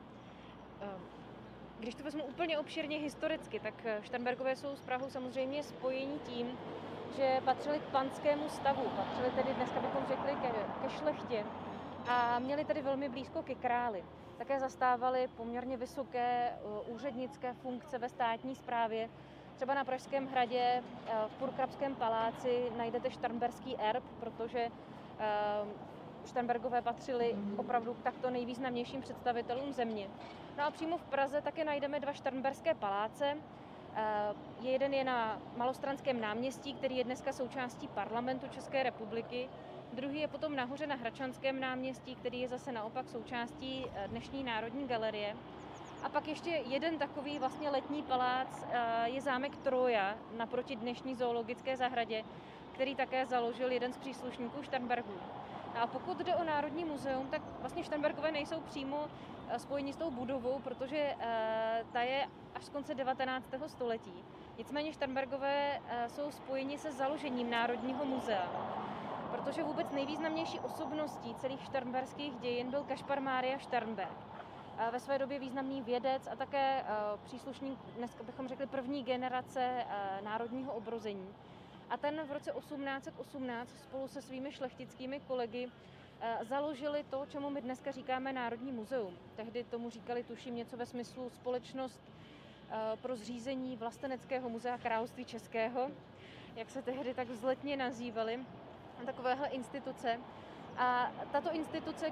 Když to vezmu úplně obširně historicky, tak Šternberkové jsou s Prahou samozřejmě spojení tím, že patřili k panskému stavu, patřili tedy dneska bychom řekli ke šlechtě a měli tedy velmi blízko ke králi. Také zastávali poměrně vysoké úřednické funkce ve státní správě. Třeba na Pražském hradě v Purkrabském paláci najdete šternberský erb, protože Šternbergové patřili opravdu k takto nejvýznamnějším představitelům země. No a přímo v Praze také najdeme dva šternberské paláce. Jeden je na Malostranském náměstí, který je dneska součástí Parlamentu České republiky. Druhý je potom nahoře na Hradčanském náměstí, který je zase naopak součástí dnešní Národní galerie. A pak ještě jeden takový vlastně letní palác je zámek Troja naproti dnešní zoologické zahradě, který také založil jeden z příslušníků Šternbergů. A pokud jde o Národní muzeum, tak vlastně Šternbergové nejsou přímo spojeni s tou budovou, protože ta je až z konce 19. století. Nicméně Šternbergové jsou spojeni se založením Národního muzea, protože vůbec nejvýznamnější osobností celých šternberských dějin byl Kašpar Mária Šternberg. Ve své době významný vědec a také příslušník, dneska bychom řekli první generace národního obrození. A ten v roce 1818 spolu se svými šlechtickými kolegy založili to, čemu my dneska říkáme Národní muzeum. Tehdy tomu říkali, tuším, něco ve smyslu Společnost pro zřízení vlasteneckého muzea Království českého, jak se tehdy tak vzletně nazývaly, takovéhle instituce. A tato instituce,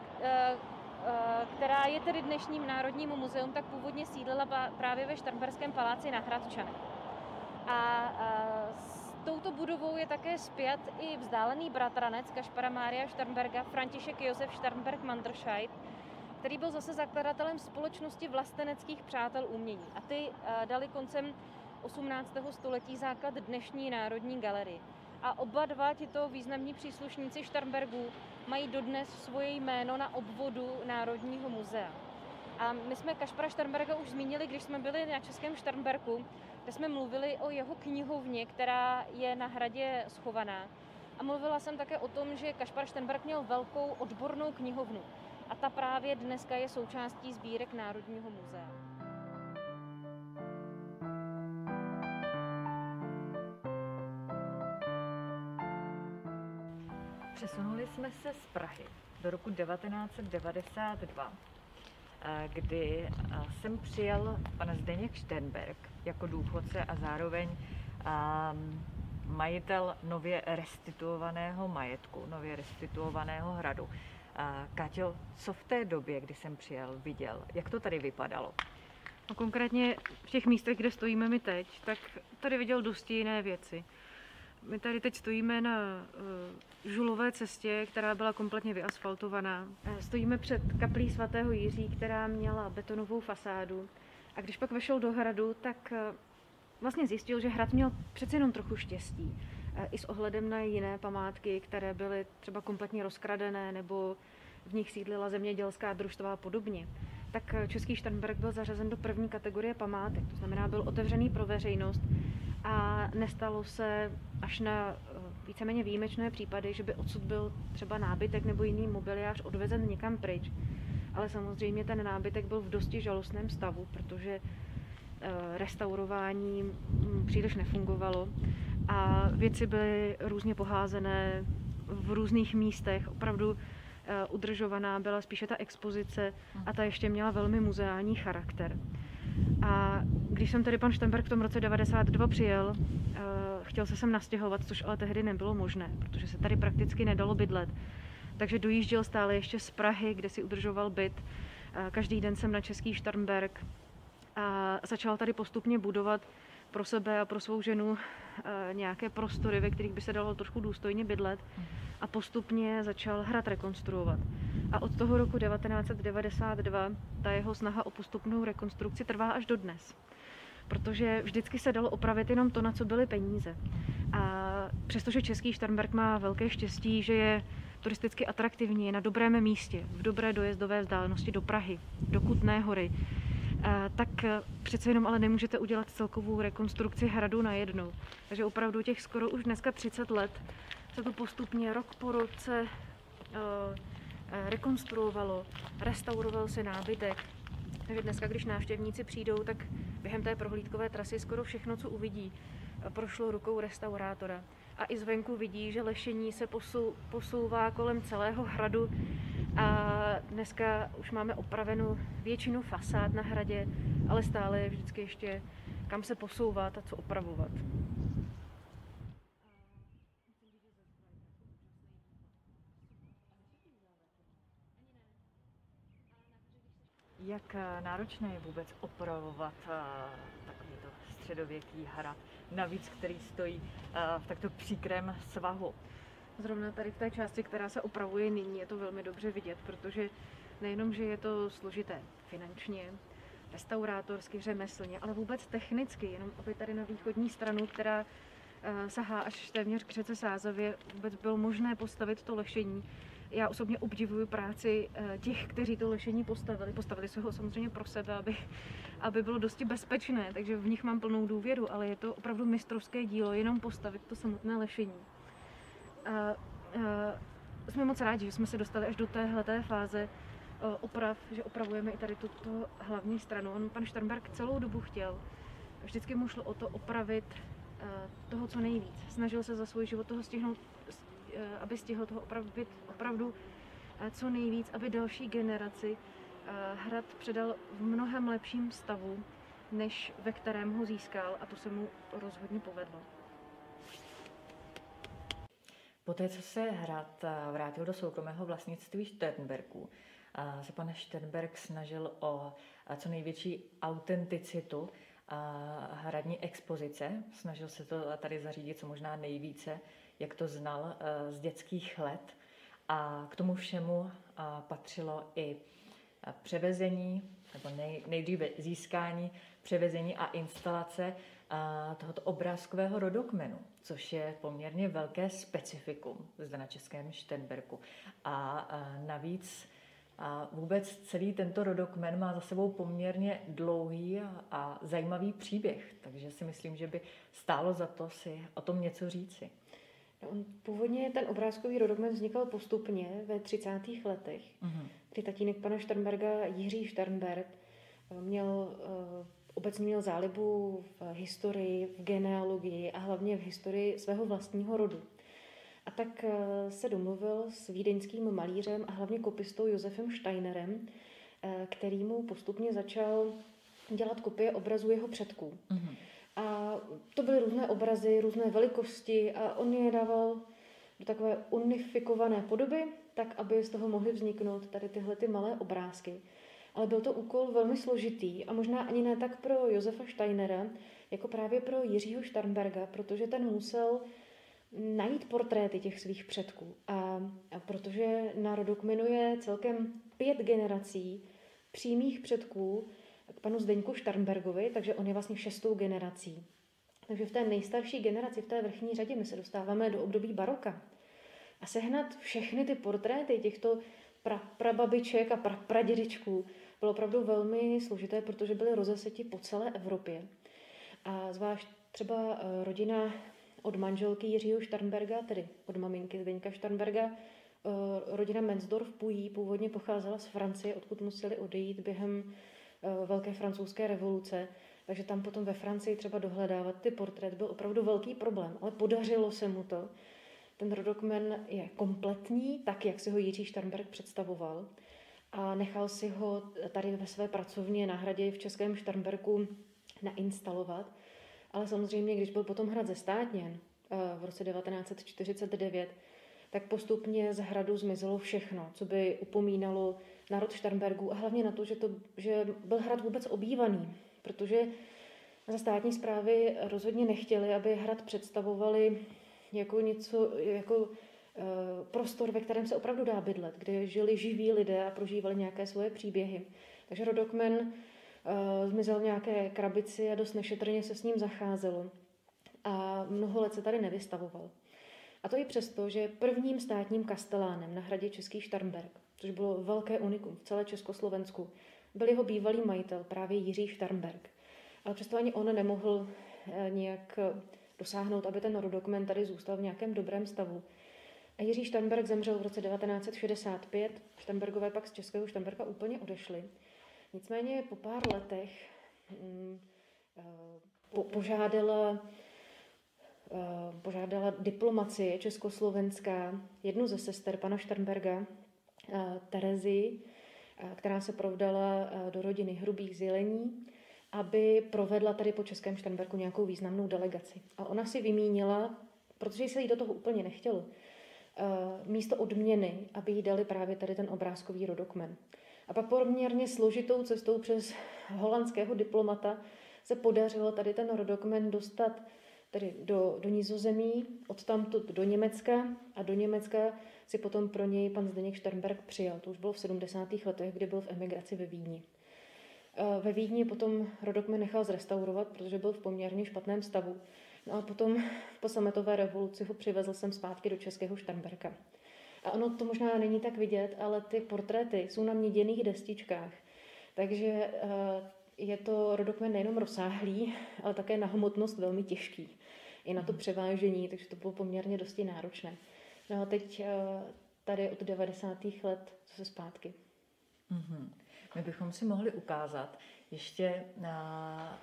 která je tedy dnešním Národním muzeum, tak původně sídlila právě ve Šternberském paláci na Hradčanech. A s touto budovou je také spjat i vzdálený bratranec Kašpara Mária Šternberga, František Josef Šternberg-Manderscheid, který byl zase zakladatelem společnosti vlasteneckých přátel umění. A ty dali koncem 18. století základ dnešní Národní galerii. A oba dva tito významní příslušníci Šternbergů mají dodnes svoje jméno na obvodu Národního muzea. A my jsme Kašpara Šternberga už zmínili, když jsme byli na Českém Šternberku, kde jsme mluvili o jeho knihovně, která je na hradě schovaná. A mluvila jsem také o tom, že Kašpar Šternberg měl velkou odbornou knihovnu. A ta právě dneska je součástí sbírek Národního muzea. Přesunuli jsme se z Prahy do roku 1992, kdy sem přijel pan Zdeněk Šternberk jako důchodce a zároveň majitel nově restituovaného majetku, nově restituovaného hradu. Káťo, co v té době, kdy jsem přijel, viděl? Jak to tady vypadalo? A konkrétně v těch místech, kde stojíme my teď, tak tady viděl dosti jiné věci. My tady teď stojíme na Žulové cestě, která byla kompletně vyasfaltovaná. Stojíme před kaplí svatého Jiří, která měla betonovou fasádu. A když pak vešel do hradu, tak vlastně zjistil, že hrad měl přece jenom trochu štěstí. I s ohledem na jiné památky, které byly třeba kompletně rozkradené, nebo v nich sídlila zemědělská družstva a podobně. Tak Český Šternberk byl zařazen do první kategorie památek, to znamená, byl otevřený pro veřejnost a nestalo se až na víceméně výjimečné případy, že by odsud byl třeba nábytek nebo jiný mobiliář odvezen někam pryč. ale samozřejmě ten nábytek byl v dosti žalostném stavu, protože restaurování příliš nefungovalo a věci byly různě poházené v různých místech. Opravdu udržovaná byla spíše ta expozice a ta ještě měla velmi muzeální charakter. A když jsem tedy pan Šternberk v tom roce 92 přijel, chtěl se sem nastěhovat, což ale tehdy nebylo možné, protože se tady prakticky nedalo bydlet. Takže dojížděl stále ještě z Prahy, kde si udržoval byt. Každý den jsem na Český Šternberk a začal tady postupně budovat pro sebe a pro svou ženu nějaké prostory, ve kterých by se dalo trošku důstojně bydlet a postupně začal hrad rekonstruovat. A od toho roku 1992 ta jeho snaha o postupnou rekonstrukci trvá až dodnes. Protože vždycky se dalo opravit jenom to, na co byly peníze. A přestože Český Šternberk má velké štěstí, že je turisticky atraktivní, je na dobrém místě, v dobré dojezdové vzdálenosti do Prahy, do Kutné Hory, tak přece jenom ale nemůžete udělat celkovou rekonstrukci hradu najednou. Takže opravdu těch skoro už dneska 30 let se to postupně rok po roce rekonstruovalo, restauroval se nábytek. Takže dneska, když návštěvníci přijdou, tak během té prohlídkové trasy skoro všechno, co uvidí, prošlo rukou restaurátora. A i zvenku vidí, že lešení se posouvá kolem celého hradu a dneska už máme opravenou většinu fasád na hradě, ale stále je vždycky ještě kam se posouvat a co opravovat. Jak náročné je vůbec opravovat takovýto středověký hrad, navíc který stojí v takto příkrém svahu? Zrovna tady v té části, která se opravuje nyní, je to velmi dobře vidět, protože nejenom, že je to složité finančně, restaurátorsky, řemeslně, ale vůbec technicky, jenom aby tady na východní stranu, která sahá až téměř k řece Sázavě, vůbec bylo možné postavit to lešení. Já osobně obdivuju práci těch, kteří to lešení postavili. Postavili se ho samozřejmě pro sebe, aby bylo dosti bezpečné, takže v nich mám plnou důvěru, ale je to opravdu mistrovské dílo, jenom postavit to samotné lešení. Jsme moc rádi, že jsme se dostali až do téhleté fáze oprav, že opravujeme i tady tuto hlavní stranu. Pan Šternberk celou dobu chtěl. Vždycky mu šlo o to opravit toho, co nejvíc. Snažil se za svůj život toho stihnout, aby stihl toho opravit opravdu co nejvíc, aby další generaci hrad předal v mnohem lepším stavu, než ve kterém ho získal, a to se mu rozhodně povedlo. Poté, co se hrad vrátil do soukromého vlastnictví Šternberků, se pan Šternberk snažil o co největší autenticitu hradní expozice. Snažil se to tady zařídit co možná nejvíce, jak to znal z dětských let. A k tomu všemu patřilo i převezení, nebo nejdříve získání, převezení a instalace tohoto obrázkového rodokmenu, což je poměrně velké specifikum zde na Českém Šternberku. A navíc vůbec celý tento rodokmen má za sebou poměrně dlouhý a zajímavý příběh, takže si myslím, že by stálo za to si o tom něco říci. Původně ten obrázkový rodokmen vznikal postupně ve 30. letech, kdy tatínek pana Šternberga, Jiří Šternberk, obecně měl zálibu v historii, v genealogii a hlavně v historii svého vlastního rodu. A tak se domluvil s vídeňským malířem a hlavně kopistou Josefem Steinerem, který mu postupně začal dělat kopie obrazů jeho předků. A to byly různé obrazy, různé velikosti a on je dával do takové unifikované podoby, tak aby z toho mohly vzniknout tady tyhle ty malé obrázky. Ale byl to úkol velmi složitý a možná ani ne tak pro Josefa Steinera, jako právě pro Jiřího Šternberga, protože ten musel najít portréty těch svých předků. A protože na rodokmenu je celkem 5 generací přímých předků k panu Zdeňku Šternbergovi, takže on je vlastně 6. generací. Takže v té nejstarší generaci, v té vrchní řadě, my se dostáváme do období baroka. A sehnat všechny ty portréty těchto prababiček a pradědečků bylo opravdu velmi složité, protože byly rozeseti po celé Evropě. A zvlášť třeba rodina od manželky Jiřího Šternberga, tedy od maminky Zdeňka Šternberga, rodina Mensdorff-Puyi původně pocházela z Francie, odkud museli odejít během Velké francouzské revoluce. Takže tam potom ve Francii třeba dohledávat ty portréty byl opravdu velký problém, ale podařilo se mu to. Ten rodokmen je kompletní, tak, jak si ho Jiří Šternberk představoval. A nechal si ho tady ve své pracovně na hradě v Českém Šternberku nainstalovat. Ale samozřejmě, když byl potom hrad zestátněn v roce 1949, tak postupně z hradu zmizelo všechno, co by upomínalo národ Šternbergů a hlavně na to, že byl hrad vůbec obývaný, protože za státní správy rozhodně nechtěli, aby hrad představovali jako prostor, ve kterém se opravdu dá bydlet, kde žili živí lidé a prožívali nějaké svoje příběhy. Takže rodokmen zmizel v nějaké krabici a dost nešetrně se s ním zacházelo. A mnoho let se tady nevystavoval. A to i přesto, že prvním státním kastelánem na hradě Český Šternberk, což bylo velké unikum v celé Československu, byl jeho bývalý majitel, právě Jiří Šternberk. Ale přesto ani on nemohl nějak dosáhnout, aby ten rodokmen tady zůstal v nějakém dobrém stavu. A Jiří Šternberk zemřel v roce 1965, Šternbergové pak z Českého Šternberka úplně odešli. Nicméně po pár letech požádala diplomacie československá jednu ze sester pana Šternberga, Terezii, která se provdala do rodiny Hrubých z Jelení, aby provedla tady po Českém Šternberku nějakou významnou delegaci. A ona si vymínila, protože se jí do toho úplně nechtělo, místo odměny, aby jí dali právě tady ten obrázkový rodokmen. A pak poměrně složitou cestou přes holandského diplomata se podařilo tady ten rodokmen dostat tedy do Nizozemí, odtamtud do Německa a do Německa si potom pro něj pan Zdeněk Šternberk přijal. To už bylo v 70. letech, kdy byl v emigraci ve Vídni. Ve Vídni potom rodokmen nechal zrestaurovat, protože byl v poměrně špatném stavu. No a potom po sametové revoluci ho přivezl sem zpátky do Českého Šternberka. A ono to možná není tak vidět, ale ty portréty jsou na měděných destičkách. Takže je to rodokmen nejenom rozsáhlý, ale také na hmotnost velmi těžký. I na to převážení, takže to bylo poměrně dosti náročné. No a teď tady od 90. let zase zpátky. Mm-hmm. My bychom si mohli ukázat ještě na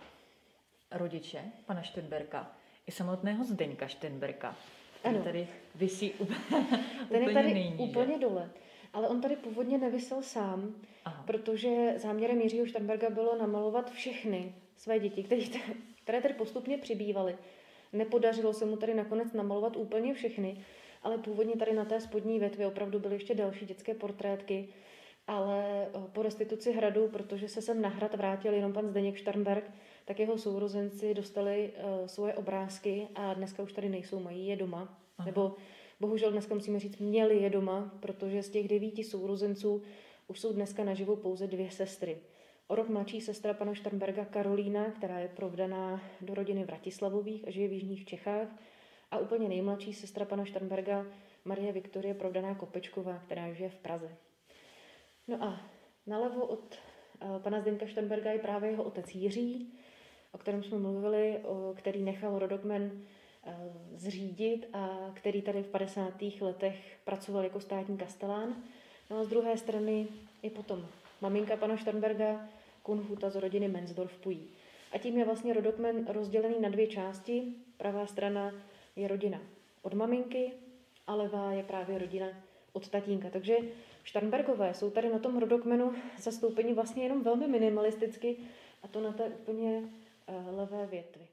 rodiče pana Šternberka i samotného Zdeňka Šternberka, který tady visí ten je tady nejníže. Úplně dole. Ale on tady původně nevisel sám, protože záměrem Jiřího Šternberga bylo namalovat všechny své děti, které tady postupně přibývaly. Nepodařilo se mu tady nakonec namalovat úplně všechny, ale původně tady na té spodní větvi opravdu byly ještě další dětské portrétky, ale po restituci hradu, protože se sem na hrad vrátil jenom pan Zdeněk Šternberk, tak jeho sourozenci dostali svoje obrázky a dneska už tady nejsou, mají je doma. Aha. Nebo bohužel dneska musíme říct, měli je doma, protože z těch 9 sourozenců už jsou dneska naživu pouze 2 sestry. O rok mladší sestra pana Šternberga Karolína, která je provdaná do rodiny Vratislavových a žije v jižních Čechách. A úplně nejmladší sestra pana Šternberga Marie Viktorie, provdaná Kopečková, která žije v Praze. No a nalevo od pana Zdeňka Šternberga je právě jeho otec Jiří, o kterém jsme mluvili, který nechal rodokmen zřídit a který tady v 50. letech pracoval jako státní kastelán. No a z druhé strany je potom maminka pana Šternberga, Kunhuta z rodiny Mensdorff-Puyi. A tím je vlastně rodokmen rozdělený na 2 části. Pravá strana je rodina od maminky a levá je právě rodina od tatínka. Takže Šternbergové jsou tady na tom rodokmenu zastoupeni vlastně jenom velmi minimalisticky a to na té úplně levé větvi.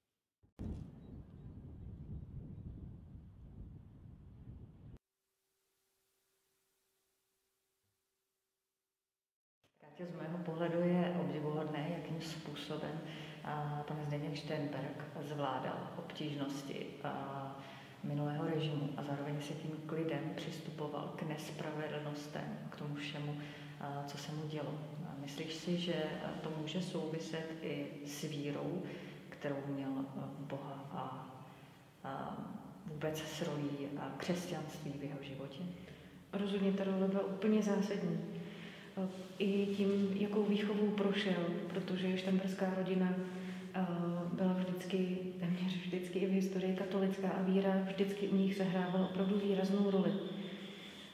Z mého pohledu je obdivuhodné, jakým způsobem pan Zdeněk Šternberk zvládal obtížnosti minulého režimu a zároveň se tím klidem přistupoval k nespravedlnostem, k tomu všemu, co se mu dělo. Myslíš si, že to může souviset i s vírou, kterou měl v Boha a vůbec s rolí křesťanství v jeho životě? Rozhodně ta role byla úplně zásadní. I tím, jakou výchovou prošel, protože šternberská rodina byla vždycky, téměř vždycky i v historii katolická a víra vždycky u nich sehrávala opravdu výraznou roli.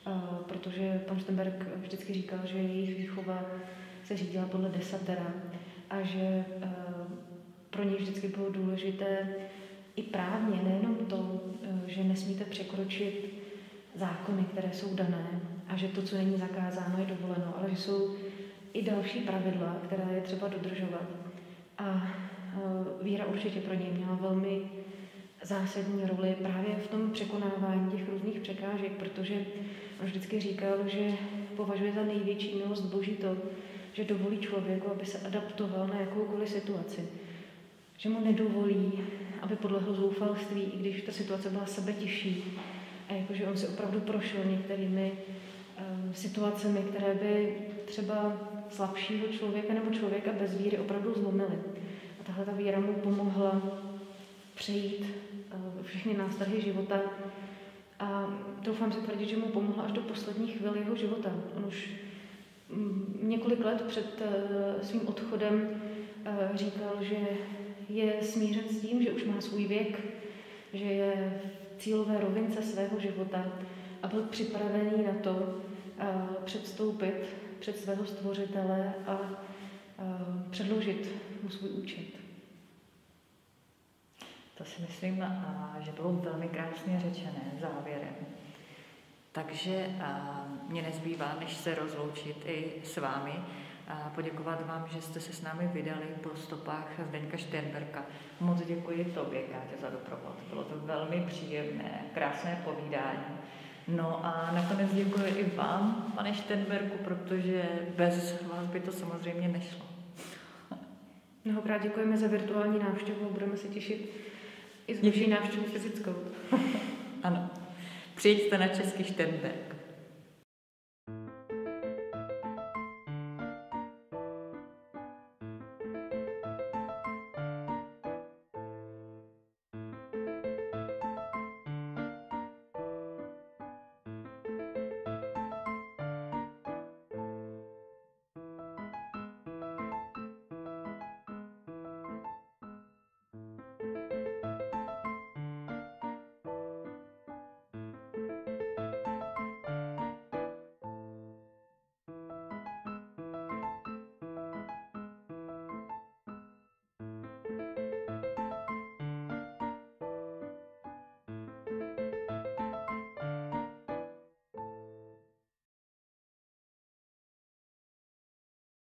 protože pan Šternberk vždycky říkal, že jejich výchova se řídila podle desatera a že pro něj vždycky bylo důležité i právně, nejenom to, že nesmíte překročit zákony, které jsou dané a že to, co není zakázáno, je dovoleno, ale že jsou i další pravidla, která je třeba dodržovat. A víra určitě pro něj měla velmi zásadní roli právě v tom překonávání těch různých překážek, protože on vždycky říkal, že považuje za největší milost Boží to, že dovolí člověku, aby se adaptoval na jakoukoliv situaci. Že mu nedovolí, aby podlehl zoufalství, i když ta situace byla sebetěžší. A jakože on si opravdu prošel některými situacemi, které by třeba slabšího člověka nebo člověka bez víry opravdu zlomily. A tahle ta víra mu pomohla přejít všechny nástrahy života a doufám si tvrdit, že mu pomohla až do posledních chvil jeho života. On už několik let před svým odchodem říkal, že je smířen s tím, že už má svůj věk, že je v cílové rovince svého života a byl připravený na to předstoupit před svého stvořitele a předložit mu svůj účet. To si myslím, že bylo velmi krásně řečené závěrem. Takže mě nezbývá, než se rozloučit i s vámi, poděkovat vám, že jste se s námi vydali po stopách Zdeňka Šternberka. Moc děkuji tobě, Káťo, za doprovod. Bylo to velmi příjemné, krásné povídání. No a nakonec děkuji i vám, pane Šternberku, protože bez vás by to samozřejmě nešlo. Mnohokrát děkujeme za virtuální návštěvu a budeme se těšit i z vaší návštěvu fyzickou. Ano, přijďte na Český Šternberk.